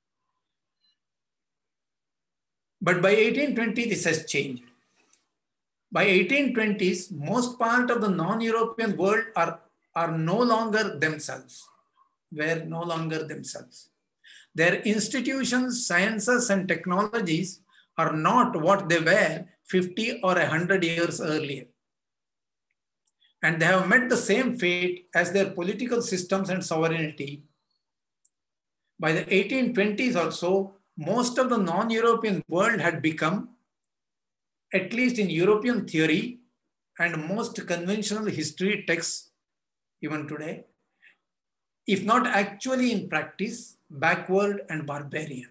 But by 1820, this has changed. By 1820s, most part of the non-European world are no longer themselves, were no longer themselves. Their institutions, sciences, and technologies are not what they were 50 or 100 years earlier. And they have met the same fate as their political systems and sovereignty. By the 1820s or so, most of the non-European world had become, at least in European theory and most conventional history texts even today, if not actually in practice, backward and barbarian.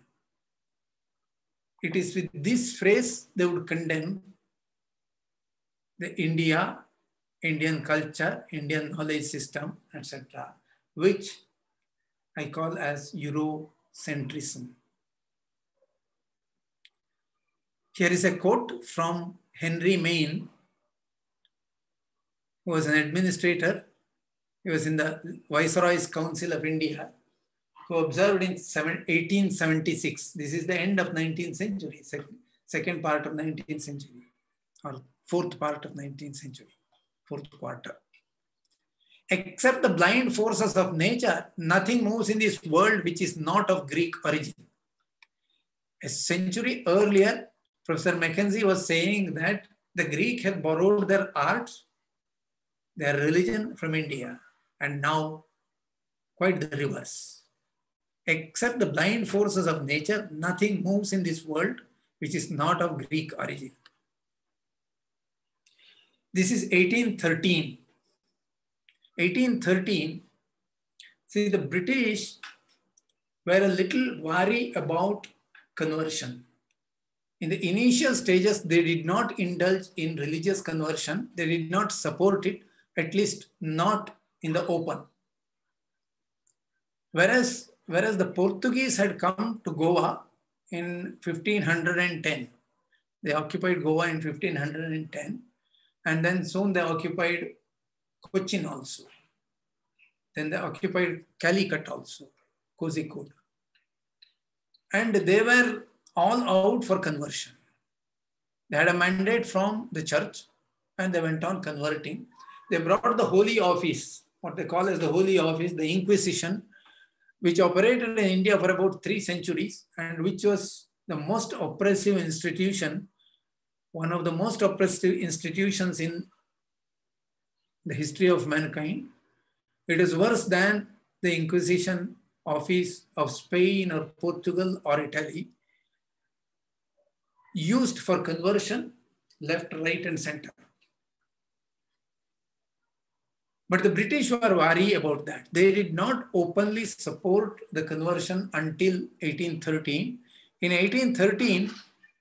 It is with this phrase they would condemn the Indian culture, Indian knowledge system, etc., which I call as Eurocentrism. Here is a quote from Henry Maine, who was an administrator. He was in the Viceroy's Council of India, who observed in 1876. This is the end of 19th century, second part of 19th century, or fourth part of 19th century, fourth quarter. Except the blind forces of nature, nothing moves in this world which is not of Greek origin. A century earlier, Professor Mackenzie was saying that the Greek had borrowed their arts, their religion from India, and now quite the reverse. Except the blind forces of nature, nothing moves in this world which is not of Greek origin. This is 1813. 1813, see, the British were a little wary about conversion. In the initial stages, they did not indulge in religious conversion. They did not support it, at least not in the open. Whereas the Portuguese had come to Goa in 1510. They occupied Goa in 1510. And then soon they occupied Cochin also. Then they occupied Calicut also, Kozhikode. And they were all out for conversion. They had a mandate from the church and they went on converting. They brought the Holy Office, what they call as the Holy Office, the Inquisition, which operated in India for about 3 centuries and which was the most oppressive institution, one of the most oppressive institutions in the history of mankind. It is worse than the Inquisition office of Spain or Portugal or Italy. used for conversion, left, right, and center. But the British were worried about that. They did not openly support the conversion until 1813. In 1813,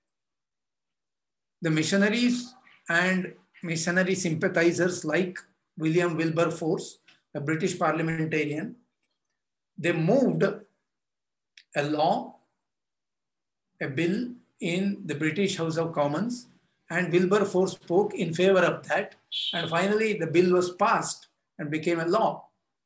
the missionaries and missionary sympathizers like William Wilberforce, a British parliamentarian, they moved a law, a bill in the British House of Commons, and Wilberforce spoke in favor of that. And finally, the bill was passed and became a law,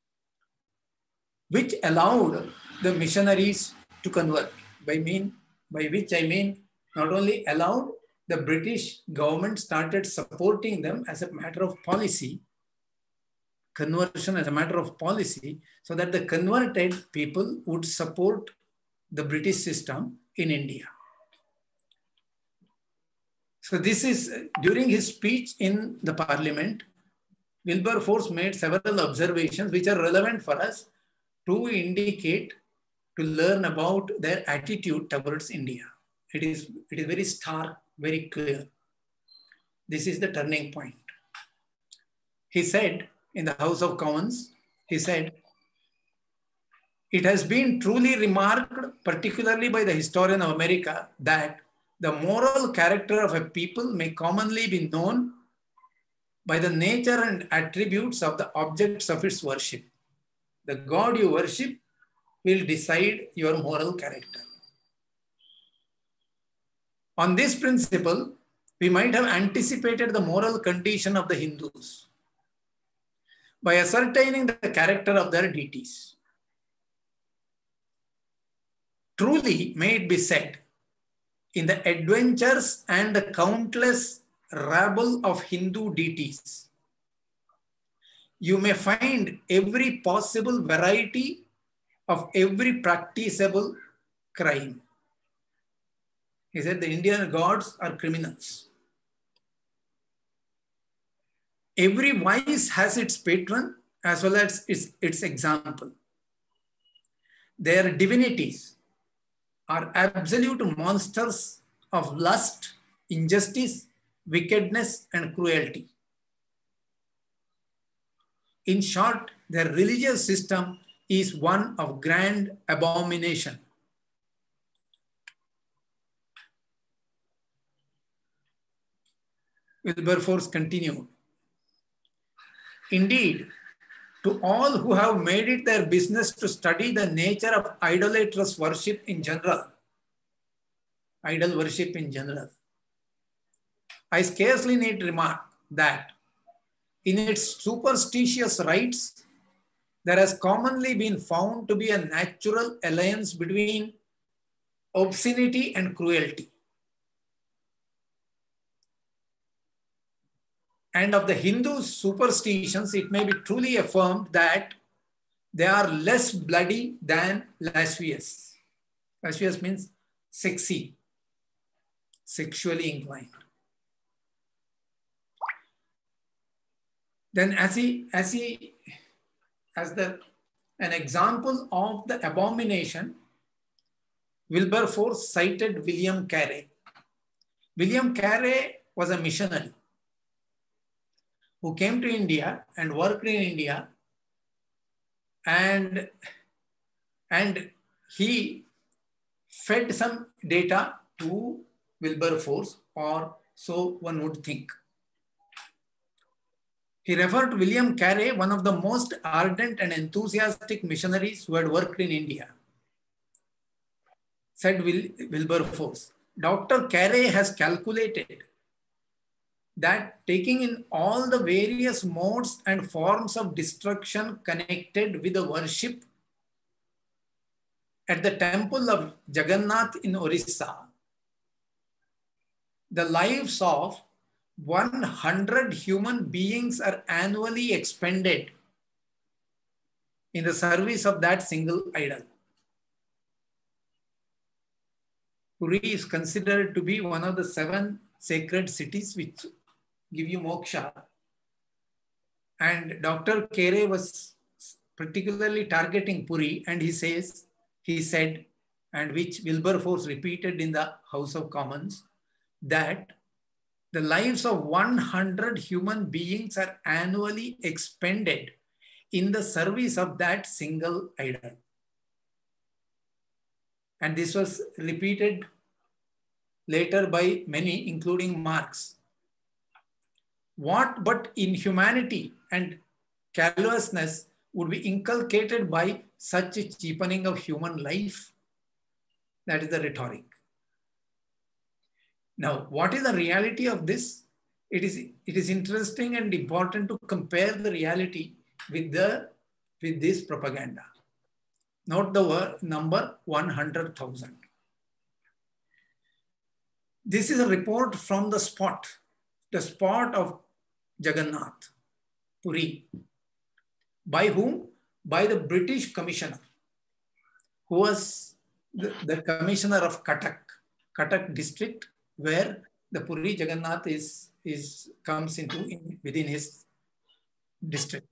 which allowed the missionaries to convert. By which I mean, not only allowed, the British government started supporting them as a matter of policy, conversion as a matter of policy, so that the converted people would support the British system in India. So this is, during his speech in the parliament, Wilberforce made several observations which are relevant for us to indicate, to learn about their attitude towards India. It is very stark, very clear. This is the turning point. He said in the House of Commons, he said, "It has been truly remarked, particularly by the historian of America, that the moral character of a people may commonly be known by the nature and attributes of the objects of its worship. The God you worship will decide your moral character." On this principle, we might have anticipated the moral condition of the Hindus by ascertaining the character of their deities. Truly may it be said, in the adventures and the countless rabble of Hindu deities, you may find every possible variety of every practicable crime. He said the Indian gods are criminals. Every vice has its patron as well as its example. Their divinities are absolute monsters of lust, injustice, wickedness, and cruelty. In short, their religious system is one of grand abomination. Wilberforce continued, "Indeed, to all who have made it their business to study the nature of idolatrous worship in general, idol worship in general, I scarcely need remark that in its superstitious rites, there has commonly been found to be a natural alliance between obscenity and cruelty. And of the Hindu superstitions, it may be truly affirmed that they are less bloody than lascivious. Lascivious means sexy, sexually inclined." Then as an example of the abomination, Wilberforce cited William Carey. William Carey was a missionary who came to India and worked in India, and he fed some data to Wilberforce, or so one would think. He referred to William Carey, one of the most ardent and enthusiastic missionaries who had worked in India. Said Wilberforce, "Dr. Carey has calculated that taking in all the various modes and forms of destruction connected with the worship at the temple of Jagannath in Orissa, the lives of 100 human beings are annually expended in the service of that single idol." Puri is considered to be one of the 7 sacred cities which give you moksha. And Dr. Carey was particularly targeting Puri, and he said, and which Wilberforce repeated in the House of Commons, that the lives of 100 human beings are annually expended in the service of that single idol. And this was repeated later by many, including Marx. What but inhumanity and callousness would be inculcated by such a cheapening of human life? That is the rhetoric. Now, what is the reality of this? It is interesting and important to compare the reality with this propaganda. Note the word number 100,000. This is a report from the spot of Jagannath, Puri. By whom? By the British commissioner, who was the commissioner of Cuttack district, where the Puri Jagannath comes within his district.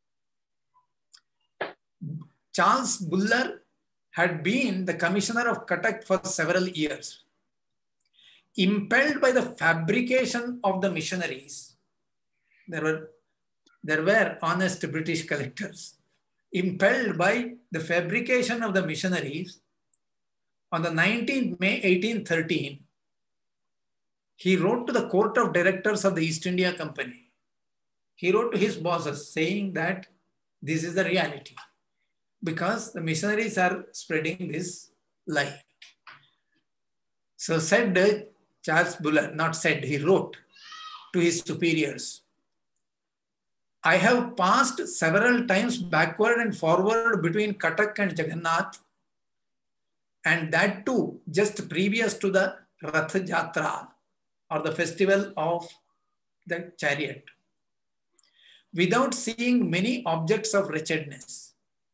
Charles Buller had been the commissioner of Cuttack for several years. Impelled by the fabrication of the missionaries, there were honest British collectors. Impelled by the fabrication of the missionaries, on the 19th May 1813, he wrote to the court of directors of the East India Company. He wrote to his bosses saying that this is the reality, because the missionaries are spreading this lie. So said Charles Buller, not said, he wrote to his superiors, I have passed several times backward and forward between Cuttack and Jagannath, and that too just previous to the Rath Jatra, or the festival of the chariot, without seeing many objects of wretchedness.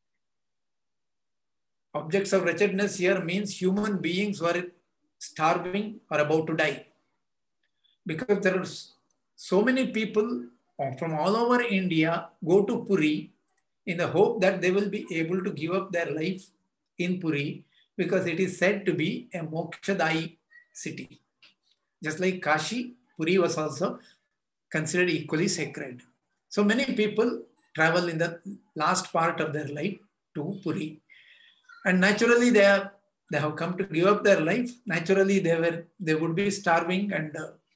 Objects of wretchedness here means human beings who are starving or about to die. Because there are so many people from all over India go to Puri in the hope that they will be able to give up their life in Puri, because it is said to be a Mokshadayi city. Just like Kashi, Puri was also considered equally sacred. So many people travel in the last part of their life to Puri. And naturally they have come to give up their life. Naturally they would be starving and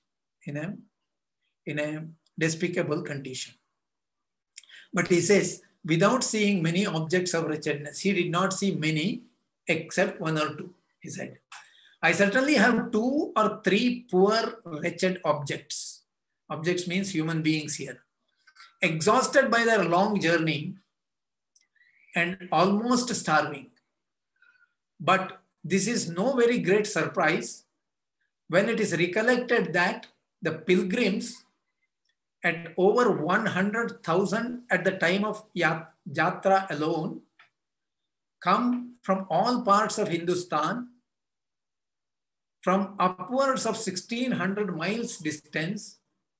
in a despicable condition. But he says, without seeing many objects of wretchedness, he did not see many except one or two, he said. I certainly have 2 or 3 poor, wretched objects. Objects means human beings here. Exhausted by their long journey and almost starving. But this is no very great surprise when it is recollected that the pilgrims, at over 100,000 at the time of Jatra alone, come from all parts of Hindustan, from upwards of 1,600 miles distance,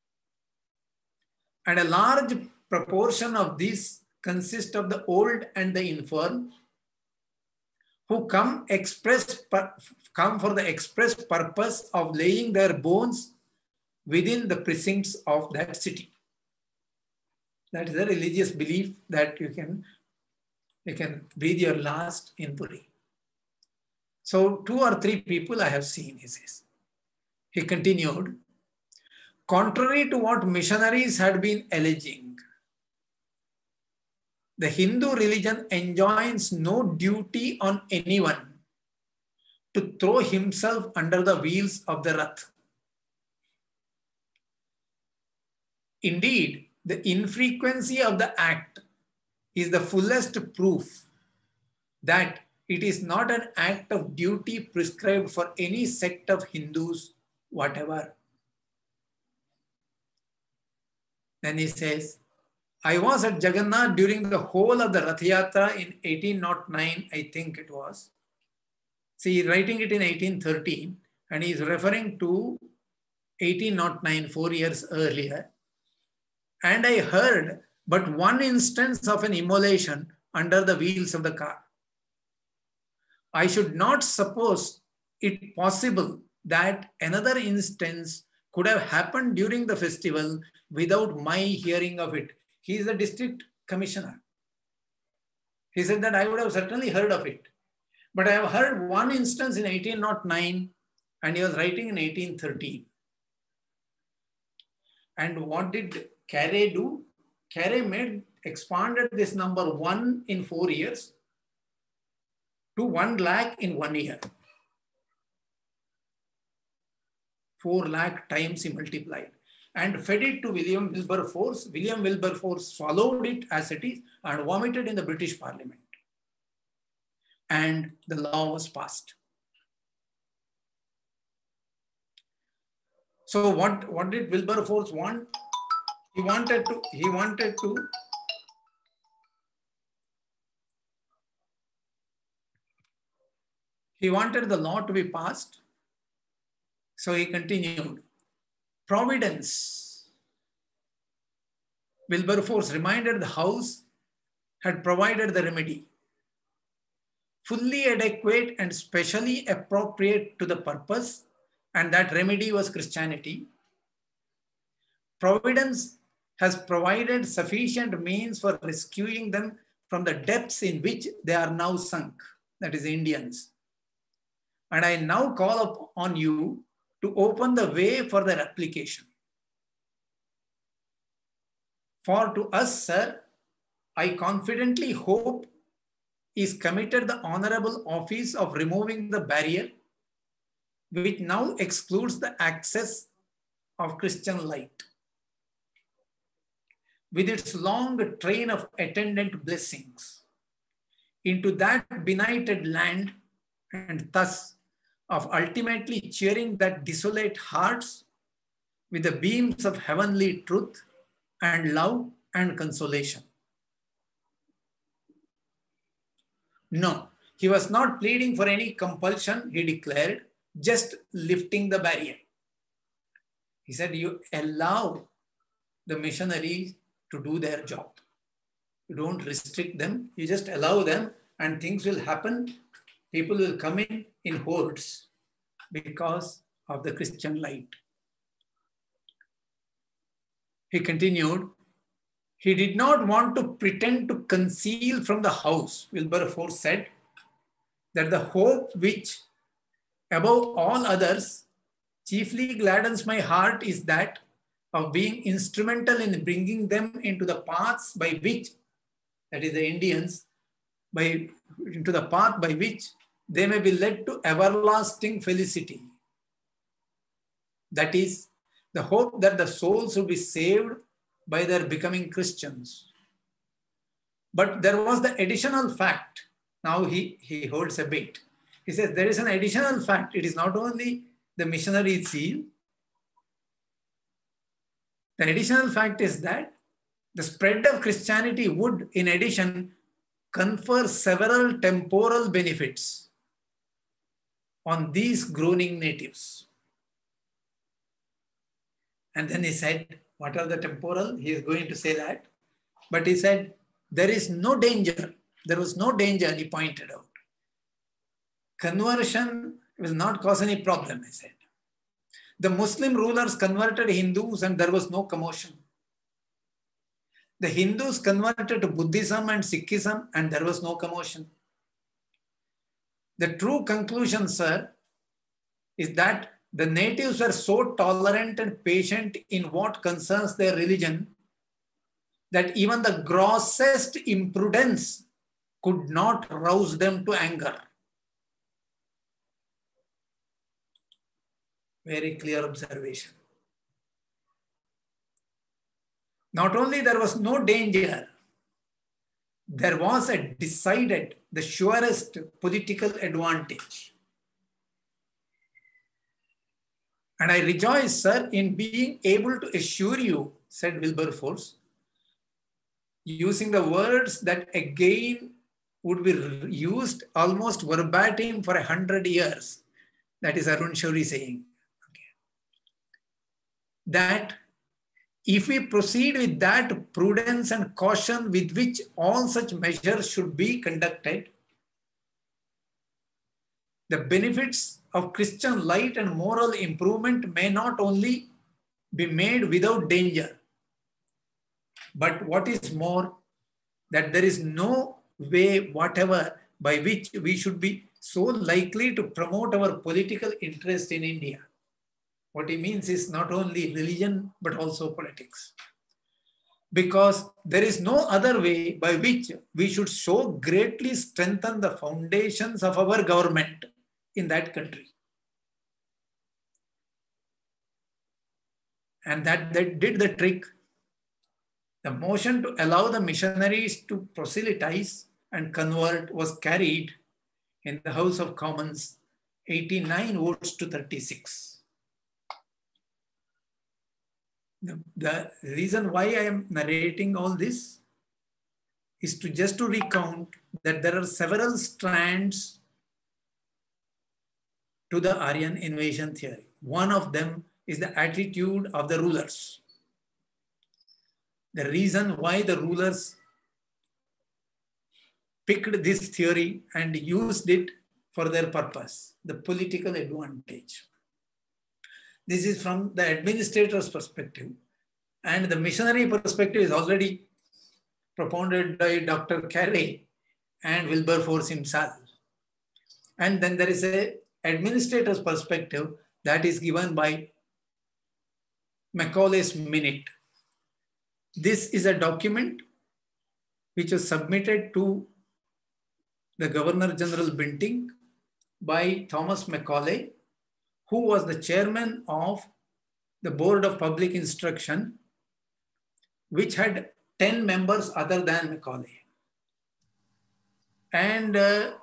and a large proportion of these consist of the old and the infirm, who come for the express purpose of laying their bones within the precincts of that city. That is a religious belief that you can breathe your last in Puri. So 2 or 3 people I have seen, he says. He continued, contrary to what missionaries had been alleging, the Hindu religion enjoins no duty on anyone to throw himself under the wheels of the Rath. Indeed, the infrequency of the act is the fullest proof that it is not an act of duty prescribed for any sect of Hindus whatever. Then he says, I was at Jagannath during the whole of the Rath Yatra in 1809, I think it was. See, writing it in 1813, and he is referring to 1809, 4 years earlier. And I heard but one instance of an immolation under the wheels of the car. I should not suppose it possible that another instance could have happened during the festival without my hearing of it. He is the district commissioner. He said that I would have certainly heard of it. But I have heard one instance in 1809 and he was writing in 1813. And what did Carey do? Carey expanded this number 1 in 4 years to 1 lakh in 1 year. 4 lakh times he multiplied and fed it to William Wilberforce. William Wilberforce swallowed it as it is and vomited in the British Parliament. And the law was passed. So what did Wilberforce want? He wanted the law to be passed. So he continued. Providence. Wilberforce reminded the House had provided the remedy, fully adequate and specially appropriate to the purpose, and that remedy was Christianity. Providence has provided sufficient means for rescuing them from the depths in which they are now sunk, that is Indians. And I now call upon you to open the way for their application. For to us, sir, I confidently hope is committed the honorable office of removing the barrier which now excludes the access of Christian light, with its long train of attendant blessings, into that benighted land, and thus of ultimately cheering that desolate hearts with the beams of heavenly truth and love and consolation. No, he was not pleading for any compulsion, he declared, just lifting the barrier. He said, you allow the missionaries to do their job. You don't restrict them, you just allow them and things will happen. People will come in hordes because of the Christian light. He continued, he did not want to pretend to conceal from the House, Wilberforce said, that the hope which above all others chiefly gladdens my heart is that of being instrumental in bringing them into the paths by which, that is the Indians, into the path by which they may be led to everlasting felicity. That is the hope that the souls will be saved by their becoming Christians. But there was the additional fact. Now he holds a bit. He says there is an additional fact. It is not only the missionary zeal. The additional fact is that the spread of Christianity would, in addition, confer several temporal benefits on these groaning natives. And then he said, what are the temporal? He is going to say that. But he said, there is no danger. There was no danger, he pointed out. Conversion will not cause any problem, he said. The Muslim rulers converted Hindus and there was no commotion. The Hindus converted to Buddhism and Sikhism and there was no commotion. The true conclusion, sir, is that the natives were so tolerant and patient in what concerns their religion that even the grossest imprudence could not rouse them to anger. Very clear observation. Not only there was no danger, there was a decided, the surest political advantage. And I rejoice, sir, in being able to assure you, said Wilberforce, using the words that again would be used almost verbatim for 100 years. That is Arun Shourie saying. Okay. That if we proceed with that prudence and caution with which all such measures should be conducted, the benefits of Christian light and moral improvement may not only be made without danger, but what is more, that there is no way whatever by which we should be so likely to promote our political interest in India. What he means is not only religion, but also politics. Because there is no other way by which we should so greatly strengthen the foundations of our government in that country. And that did the trick. The motion to allow the missionaries to proselytize and convert was carried in the House of Commons, 89 votes to 36. The reason why I am narrating all this is just to recount that there are several strands to the Aryan invasion theory. One of them is the attitude of the rulers. The reason why the rulers picked this theory and used it for their purpose, the political advantage. This is from the administrator's perspective, and the missionary perspective is already propounded by Dr. Carey and Wilberforce himself. And then there is an administrator's perspective that is given by Macaulay's Minute. This is a document which was submitted to the Governor General Bentinck by Thomas Macaulay, who was the chairman of the Board of Public Instruction, which had 10 members other than Macaulay. And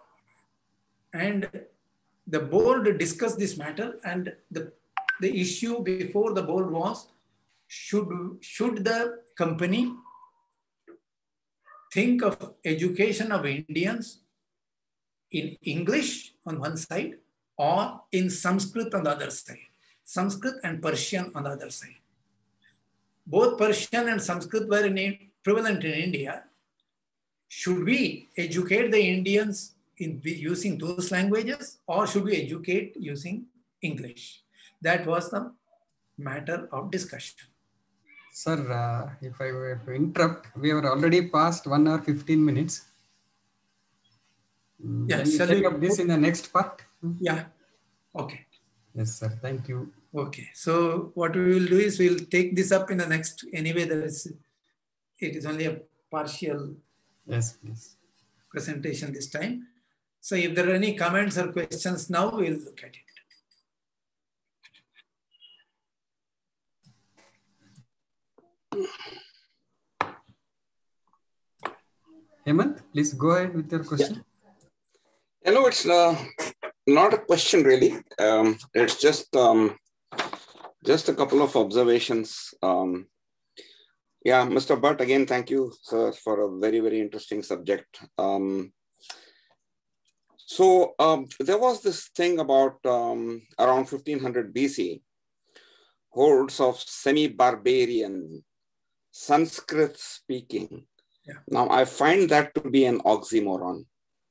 the board discussed this matter, and the issue before the board was, should the company think of education of Indians in English on one side or in Sanskrit on the other side, Sanskrit and Persian on the other side. Both Persian and Sanskrit were prevalent in India. Should we educate the Indians in using those languages, or should we educate using English? That was the matter of discussion. Sir, if I were to interrupt, we are already past 1 hour 15 minutes. Yes, shall we take up this in the next part? Yeah. Okay. Yes, sir. Thank you. Okay. So what we will do is we'll take this up in the next. Anyway, it is only a partial presentation this time. So if there are any comments or questions now, we'll look at it. Hemant, please go ahead with your question. Yeah. No, it's not a question really. It's just a couple of observations. Yeah, Mr. Bhatt, again, thank you, sir, for a very, very interesting subject. So there was this thing about around 1500 BC, hordes of semi-barbarian Sanskrit speaking. Yeah. Now, I find that to be an oxymoron.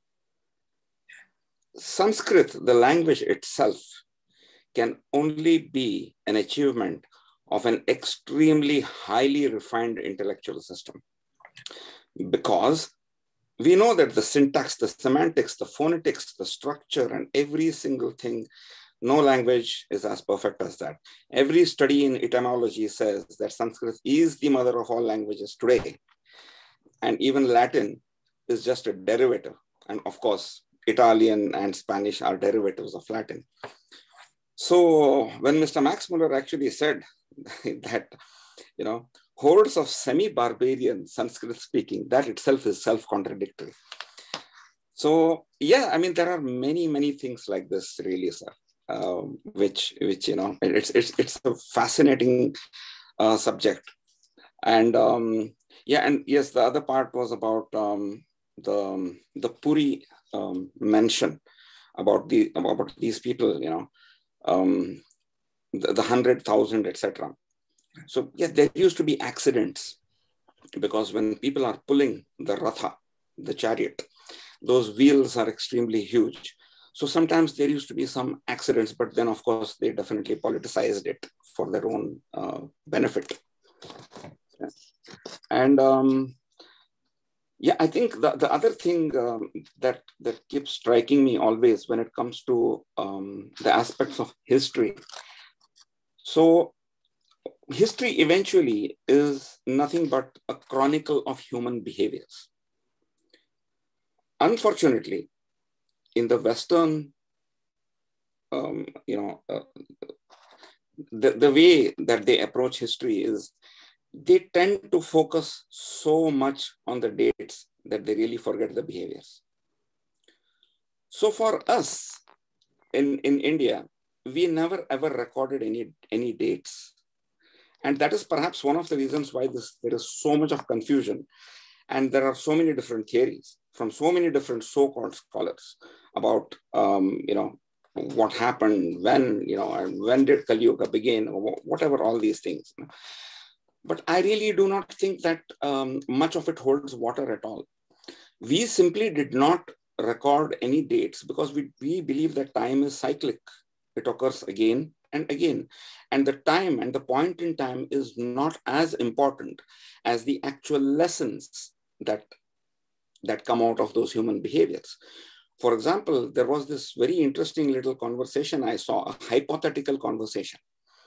Sanskrit, the language itself, can only be an achievement of an extremely highly refined intellectual system. Because we know that the syntax, the semantics, the phonetics, the structure, and every single thing, no language is as perfect as that. Every study in etymology says that Sanskrit is the mother of all languages today. And even Latin is just a derivative. And of course, Italian and Spanish are derivatives of Latin. So when Mr. Max Muller actually said that, hordes of semi-barbarian Sanskrit speaking, that itself is self-contradictory. So yeah, I mean, there are many, many things like this really, sir, which it's a fascinating subject. And yeah, and yes, the other part was about the Puri mention about these people, the 100,000, etc. So yeah, there used to be accidents because when people are pulling the ratha, the chariot, those wheels are extremely huge. So sometimes there used to be some accidents, but then of course they definitely politicized it for their own benefit. Yeah. And yeah, I think the other thing that keeps striking me always when it comes to the aspects of history. So history eventually is nothing but a chronicle of human behaviors. Unfortunately, in the Western, the way that they approach history is they tend to focus so much on the dates that they really forget the behaviors. So for us in India, we never ever recorded any dates. And that is perhaps one of the reasons why there is so much of confusion. And there are so many different theories from so many different so-called scholars about, what happened, when, and when did Kali Yuga begin, or whatever, all these things. But I really do not think that much of it holds water at all. We simply did not record any dates because we believe that time is cyclic. It occurs again and again. And the time and the point in time is not as important as the actual lessons that come out of those human behaviors. For example, there was this very interesting little conversation I saw, a hypothetical conversation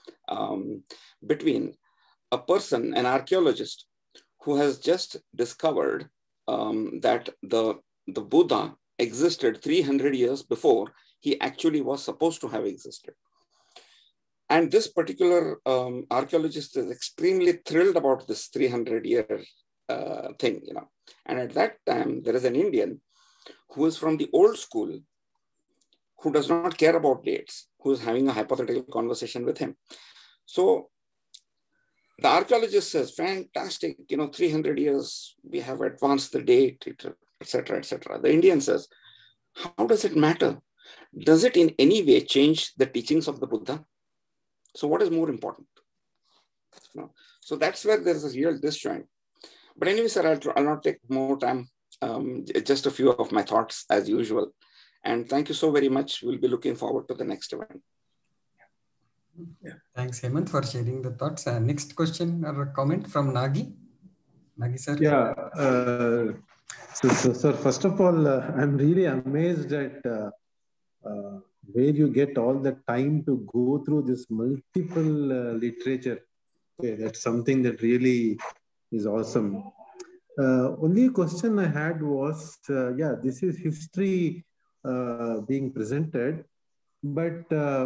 between a person, an archaeologist, who has just discovered that the Buddha existed 300 years before he actually was supposed to have existed. And this particular archaeologist is extremely thrilled about this 300-year thing, And at that time, there is an Indian who is from the old school, who does not care about dates, who is having a hypothetical conversation with him. So the archaeologist says, fantastic, 300 years, we have advanced the date, etc., etc. The Indian says, how does it matter? Does it in any way change the teachings of the Buddha? So what is more important? So that's where there's a real disjoint. But anyway, sir, I'll not take more time. Just a few of my thoughts as usual. And thank you so very much. We'll be looking forward to the next event. Yeah. Thanks, Hemant, for sharing the thoughts. Next question or comment from Nagi. Nagi, sir. Yeah. So, sir, first of all, I'm really amazed at where you get all the time to go through this multiple literature. Okay, that's something that really is awesome. Only question I had was, this is history being presented, but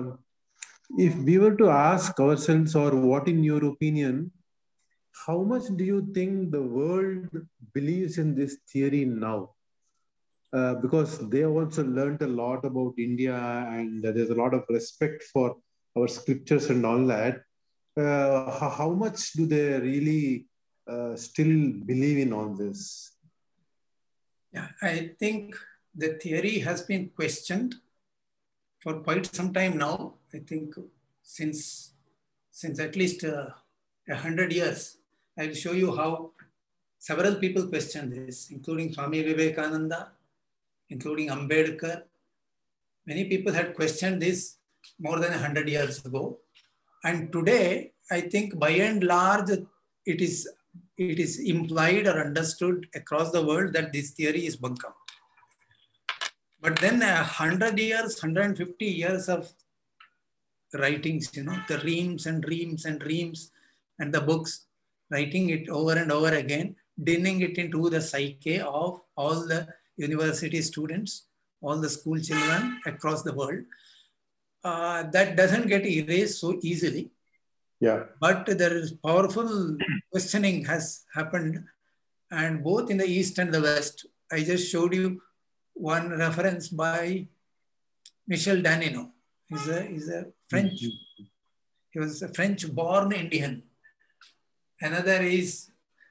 if we were to ask ourselves, or what in your opinion, how much do you think the world believes in this theory now? Because they also learned a lot about India, and there's a lot of respect for our scriptures and all that. How much do they really still believe in all this? Yeah, I think the theory has been questioned for quite some time now. I think since at least 100 years. I will show you how several people question this, including Swami Vivekananda, including Ambedkar. Many people had questioned this more than 100 years ago. And today, I think by and large, it is implied or understood across the world that this theory is bunkum. But then 100 years, 150 years of writings, the reams and reams and reams and the books, writing it over and over again, digging it into the psyche of all the university students, all the school children across the world. That doesn't get erased so easily. Yeah. But there is powerful questioning has happened, and both in the East and the West. I just showed you one reference by Michel Danino. He's a French. He was a French-born Indian. Another is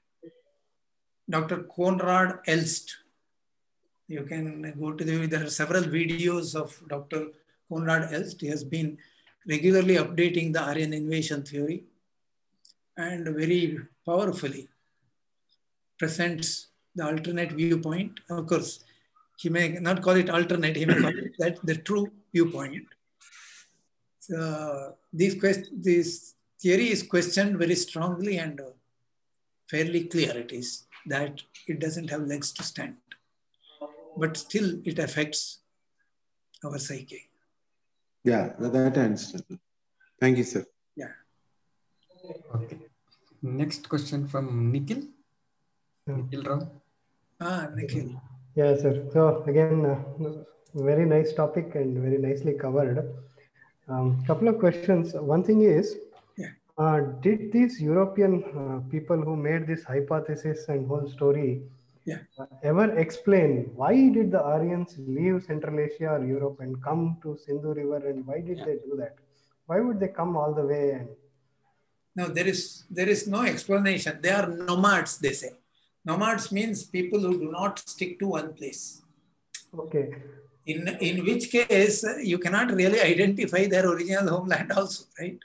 Dr. Konrad Elst. You can go to there are several videos of Dr. Konrad Elst. He has been regularly updating the Aryan invasion theory and very powerfully presents the alternate viewpoint. Of course, He may not call it alternate, he may call it that the true viewpoint. So this theory is questioned very strongly, and fairly clear it is that it doesn't have legs to stand. But still it affects our psyche. Yeah, that I understand. Thank you, sir. Yeah. Okay. Next question from Nikhil. Nikhil Rao. Nikhil. Yeah, sir. So again, very nice topic and very nicely covered. Couple of questions. One thing is, did these European people who made this hypothesis and whole story ever explain why did the Aryans leave Central Asia or Europe and come to Sindhu River, and why did they do that? Why would they come all the way? And no, there is no explanation. They are nomads, they say. Nomads means people who do not stick to one place. Okay. In which case, you cannot really identify their original homeland also, right?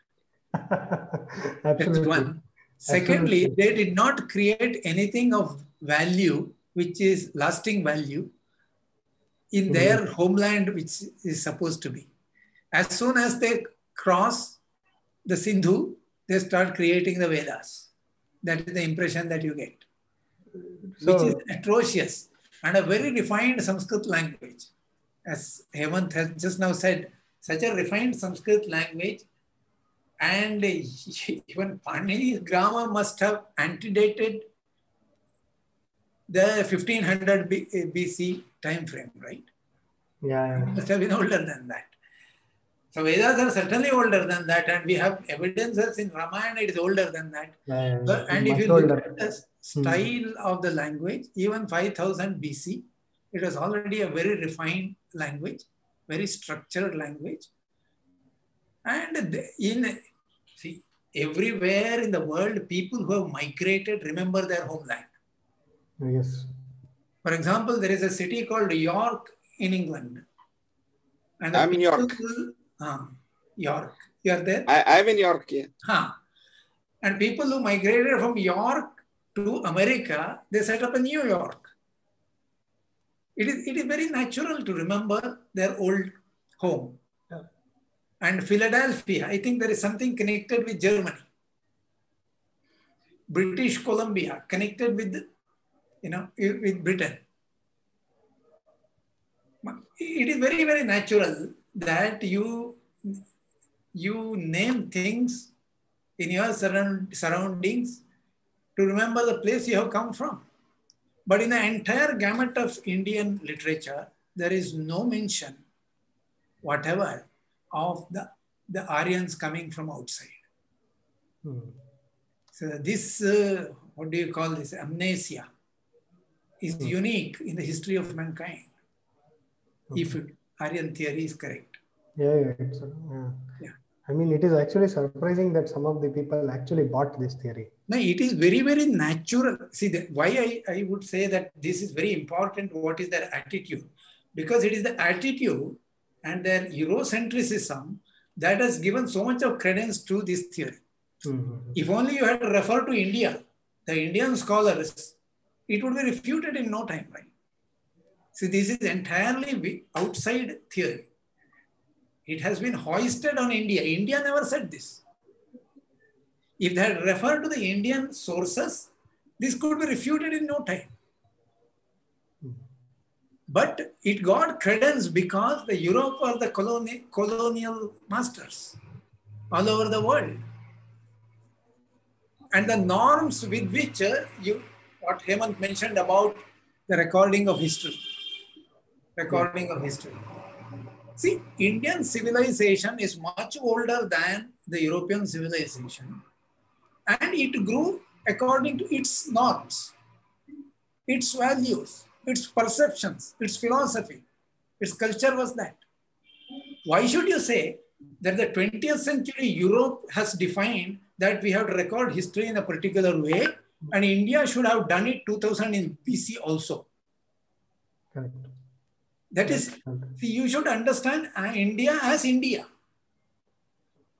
Absolutely. That's one. Secondly, they did not create anything of value, which is lasting value, in their homeland, which is supposed to be. As soon as they cross the Sindhu, they start creating the Vedas. That is the impression that you get, which is atrocious, and a very refined Sanskrit language. As Hemant has just now said, such a refined Sanskrit language, and even Panini's grammar must have antedated the 1500 BC time frame, right? Yeah. It must have been older than that. So Vedas are certainly older than that, and we have evidences in Ramayana it is older than that. And if you look at the style of the language, even 5000 BC, it was already a very refined language, very structured language. And everywhere in the world, people who have migrated remember their homeland. Yes. For example, there is a city called York in England. And I'm in York. York. You are there? I'm in York, yeah. And people who migrated from York to America, they set up a New York. It is very natural to remember their old home. Yeah. And Philadelphia, I think there is something connected with Germany. British Columbia, connected with, with Britain. It is very, very natural that you name things in your surroundings to remember the place you have come from. But in the entire gamut of Indian literature, there is no mention whatever of the Aryans coming from outside. So this, what do you call this, amnesia is unique in the history of mankind, if Aryan theory is correct. Yeah. I mean, it is actually surprising that some of the people actually bought this theory. No, it is very, very natural. See, why I would say that this is very important, what is their attitude? Because it is the attitude and their Eurocentrism that has given so much of credence to this theory. If only you had referred to India, the Indian scholars, it would be refuted in no time, right? See, this is entirely outside theory. It has been hoisted on India. India never said this. If they had referred to the Indian sources, this could be refuted in no time. But it got credence because the Europe were the colonial masters all over the world. And the norms with which what Hemant mentioned about the recording of history. See, Indian civilization is much older than the European civilization, and it grew according to its norms, its values, its perceptions, its philosophy, its culture was that. Why should you say that the 20th century Europe has defined that we have to record history in a particular way, and India should have done it 2000 in BC also? Correct. That is, see, you should understand India as India.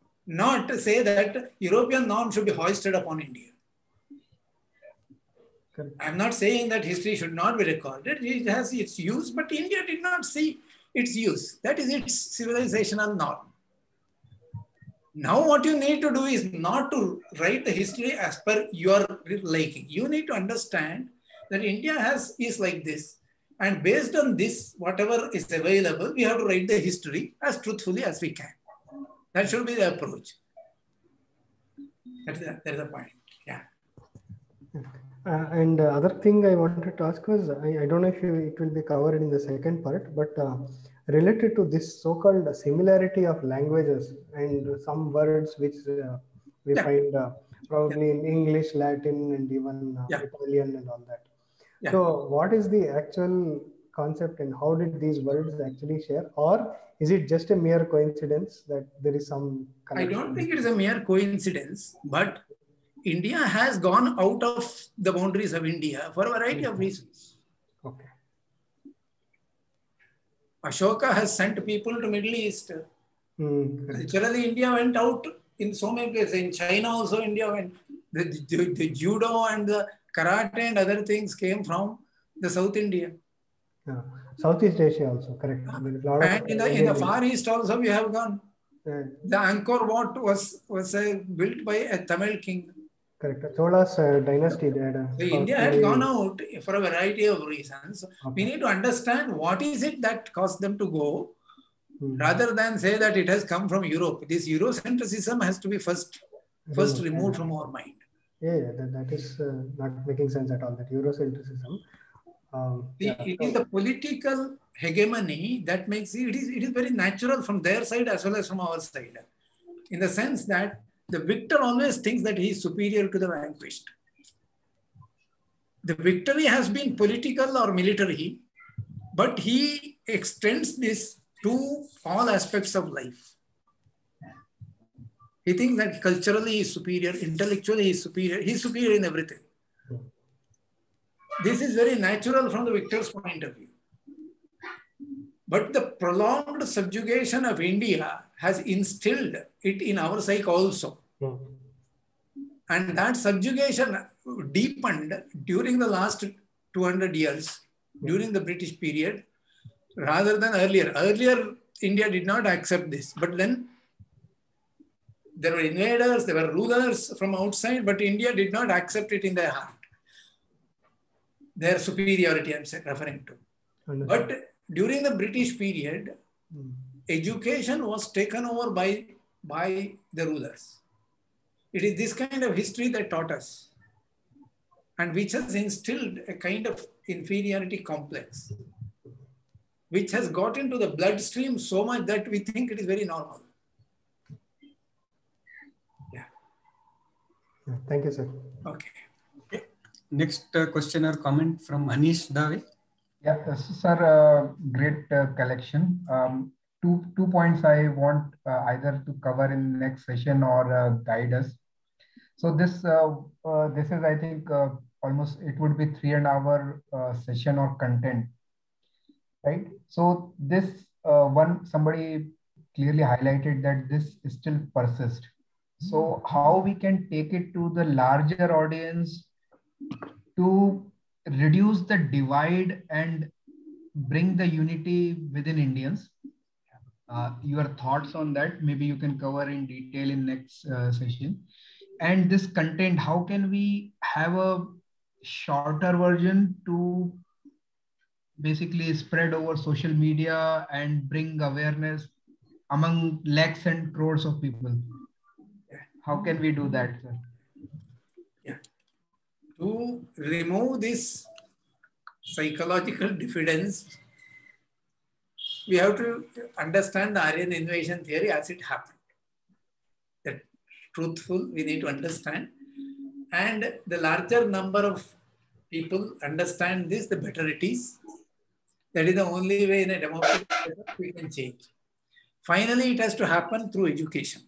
Not say that European norm should be hoisted upon India. I'm not saying that history should not be recorded. It has its use, but India did not see its use. That is its civilizational norm. Now what you need to do is not to write the history as per your liking. You need to understand that India is like this. And based on this, whatever is available, we have to write the history as truthfully as we can. That should be the approach. That is the point. Yeah. And other thing I wanted to ask was, I don't know if it will be covered in the second part, but related to this so-called similarity of languages and some words which we find probably in English, Latin, and even Italian and all that. Yeah. So what is the actual concept and how did these words actually share? Or is it just a mere coincidence that there is some connection? I don't think it is a mere coincidence, but India has gone out of the boundaries of India for a variety of reasons. Okay. Ashoka has sent people to Middle East. Culturally, India went out in so many places. In China also, India went. The judo and the karate and other things came from the South India. Yeah. Southeast Asia also, correct. And in the Far East also we have gone. The Angkor Wat was built by a Tamil king. Correct. Chola's dynasty there. So India had gone out for a variety of reasons. Okay. We need to understand what is it that caused them to go, rather than say that it has come from Europe. This Eurocentrism has to be first removed from our mind. Yeah, that is not making sense at all. That Eurocentrism. It is the political hegemony that makes it is very natural from their side as well as from our side, in the sense that the victor always thinks that he is superior to the vanquished. The victory has been political or military, but he extends this to all aspects of life. He thinks that culturally he is superior, intellectually he is superior in everything. This is very natural from the victor's point of view. But the prolonged subjugation of India has instilled it in our psyche also. And that subjugation deepened during the last 200 years, during the British period, rather than earlier. Earlier, India did not accept this. But then there were invaders, there were rulers from outside, but India did not accept it in their heart. Their superiority, I'm referring to. But during the British period, education was taken over by the rulers. It is this kind of history that taught us, and which has instilled a kind of inferiority complex, which has got into the bloodstream so much that we think it is very normal. Yeah. Thank you, sir. Okay. Next question or comment from Anish Dave. Yeah, sir, great collection. Two points I want either to cover in the next session or guide us. So this is, I think, almost it would be 3.5 hour session or content, right? So this somebody clearly highlighted that this still persists. So how we can take it to the larger audience to reduce the divide and bring the unity within Indians. Your thoughts on that, maybe you can cover in detail in next session. And this content, how can we have a shorter version to basically spread over social media and bring awareness among lakhs and crores of people? How can we do that, sir? Yeah. To remove this psychological diffidence, we have to understand the Aryan invasion theory as it happened. That truthful, we need to understand. And the larger number of people understand this, the better it is. That is the only way in a democratic setup we can change. Finally, it has to happen through education.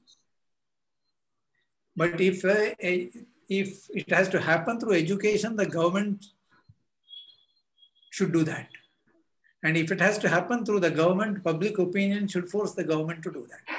But if it has to happen through education, the government should do that. And if it has to happen through the government, public opinion should force the government to do that.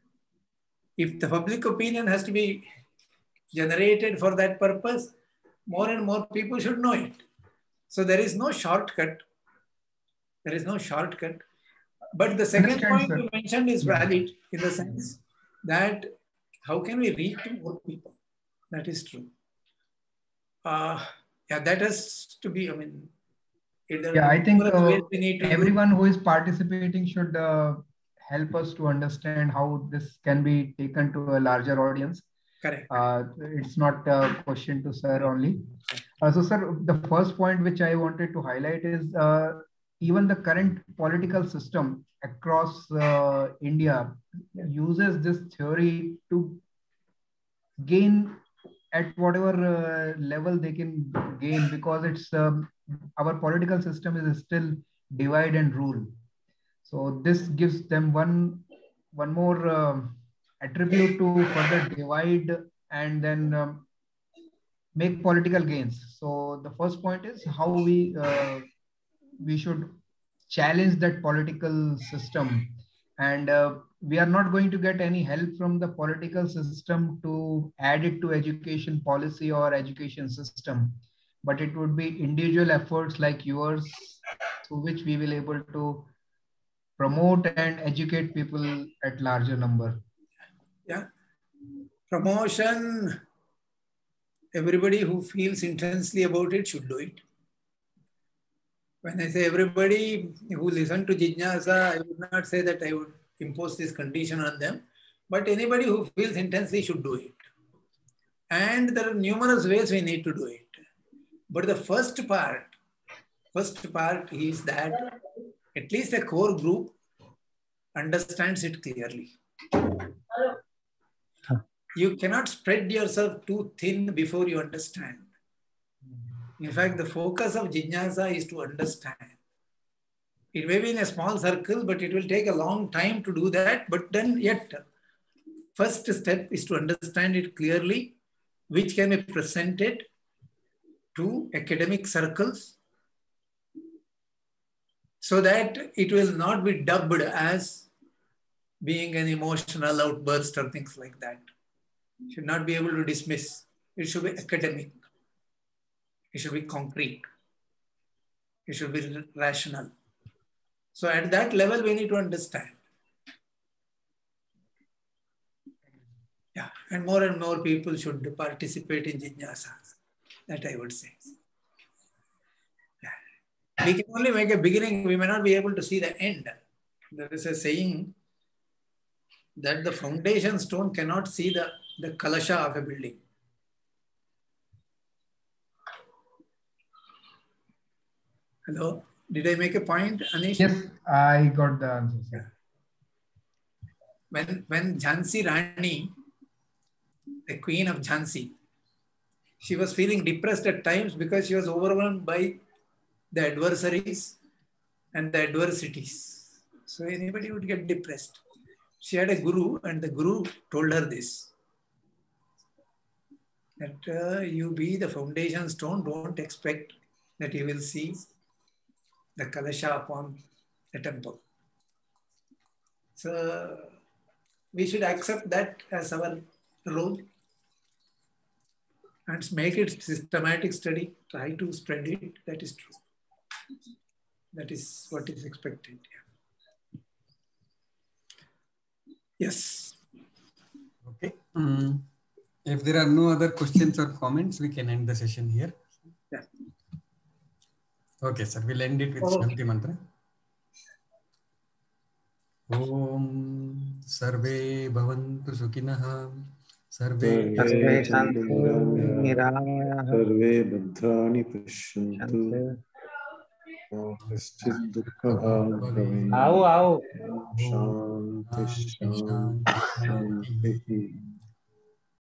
If the public opinion has to be generated for that purpose, more and more people should know it. So there is no shortcut. There is no shortcut. But the second point you mentioned is valid in the sense that how can we reach to more people? That is true. Yeah, that has to be, I mean, yeah, I think everyone who is participating should help us to understand how this can be taken to a larger audience. Correct. It's not a question to sir only. So sir, the first point which I wanted to highlight is even the current political system across India uses this theory to gain at whatever level they can gain, because it's our political system is still divide and rule. So this gives them one more attribute to further divide and then make political gains. So the first point is how we should challenge that political system, and we are not going to get any help from the political system to add it to education policy or education system, but it would be individual efforts like yours through which we will able to promote and educate people at larger number. Yeah, promotion, everybody who feels intensely about it should do it. When I say everybody who listen to Jijnasa, I would not say that I would impose this condition on them, but anybody who feels intensely should do it. And there are numerous ways we need to do it. But the first part is that at least a core group understands it clearly. You cannot spread yourself too thin before you understand. In fact, the focus of Jijnasa is to understand. It may be in a small circle, but it will take a long time to do that. But then yet, first step is to understand it clearly, which can be presented to academic circles so that it will not be dubbed as being an emotional outburst or things like that. You should not be able to dismiss. It should be academic. It should be concrete. It should be rational. So at that level, we need to understand. Yeah, and more people should participate in Jijnasa. That I would say. Yeah. We can only make a beginning. We may not be able to see the end. There is a saying that the foundation stone cannot see the kalasha of a building. Hello, did I make a point, Anish? Yes, I got the answer. Sir. When Jhansi Rani, the queen of Jhansi, she was feeling depressed at times because she was overwhelmed by the adversaries and the adversities. So anybody would get depressed. She had a guru, and the guru told her this, that you be the foundation stone, don't expect that you will see the kalasha upon the temple. So we should accept that as our role and make it systematic study, try to spread it. That is true. That is what is expected. Yeah. Yes. Okay. If there are no other questions or comments, we can end the session here. Yeah. Okay, sir. We'll end it with Shanti Mantra. Om Sarve Bhavantu Sukhinah. Sarve Bhadrani Pashyantu. Shanti.